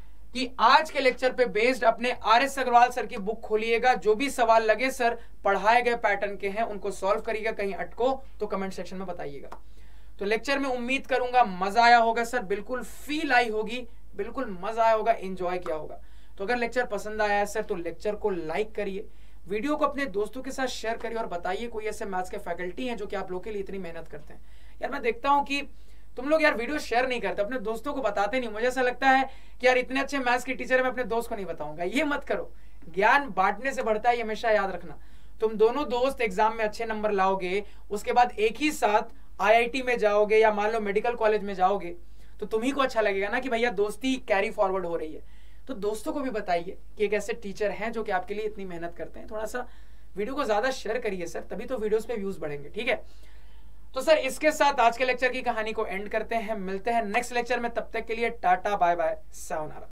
कि आज के लेक्चर पे बेस्ड अपने RS अग्रवाल सर की बुक खोलिएगा, जो भी सवाल लगे सर पढ़ाए गए पैटर्न के हैं उनको सॉल्व करिएगा, कहीं अटको तो कमेंट सेक्शन में बताइएगा। तो लेक्चर में उम्मीद करूंगा मजा आया होगा सर, बिल्कुल फील आई होगी, बिल्कुल मजा आया होगा, एंजॉय किया होगा। तो अगर लेक्चर पसंद आया है सर तो लेक्चर को लाइक करिए, वीडियो को अपने दोस्तों के साथ शेयर करिए, और बताइए कोई ऐसे मैथ्स के फैकल्टी हैं जो कि आप लोगों के लिए इतनी मेहनत करते हैं। यार मैं देखता हूं कि तुम लोग यार वीडियो शेयर नहीं करते, अपने दोस्तों को बताते नहीं। मुझे ऐसा लगता है कि यार इतने अच्छे मैथ्स के टीचर मैं अपने दोस्त को नहीं बताऊंगा। ये मत करो, ज्ञान बांटने से बढ़ता है, ये हमेशा याद रखना। तुम दोनों दोस्त एग्जाम में अच्छे नंबर लाओगे, उसके बाद एक ही साथ IIT में जाओगे या मान लो मेडिकल कॉलेज में जाओगे, तो तुम्ही को अच्छा लगेगा ना कि भैया दोस्ती कैरी फॉरवर्ड हो रही है। तो दोस्तों को भी बताइए कि एक ऐसे टीचर हैं जो कि आपके लिए इतनी मेहनत करते हैं। थोड़ा सा वीडियो को ज्यादा शेयर करिए सर, तभी तो वीडियोस पे व्यूज बढ़ेंगे, ठीक है? तो सर इसके साथ आज के लेक्चर की कहानी को एंड करते हैं, मिलते हैं नेक्स्ट लेक्चर में। तब तक के लिए टाटा बाय बाय, सायोनारा।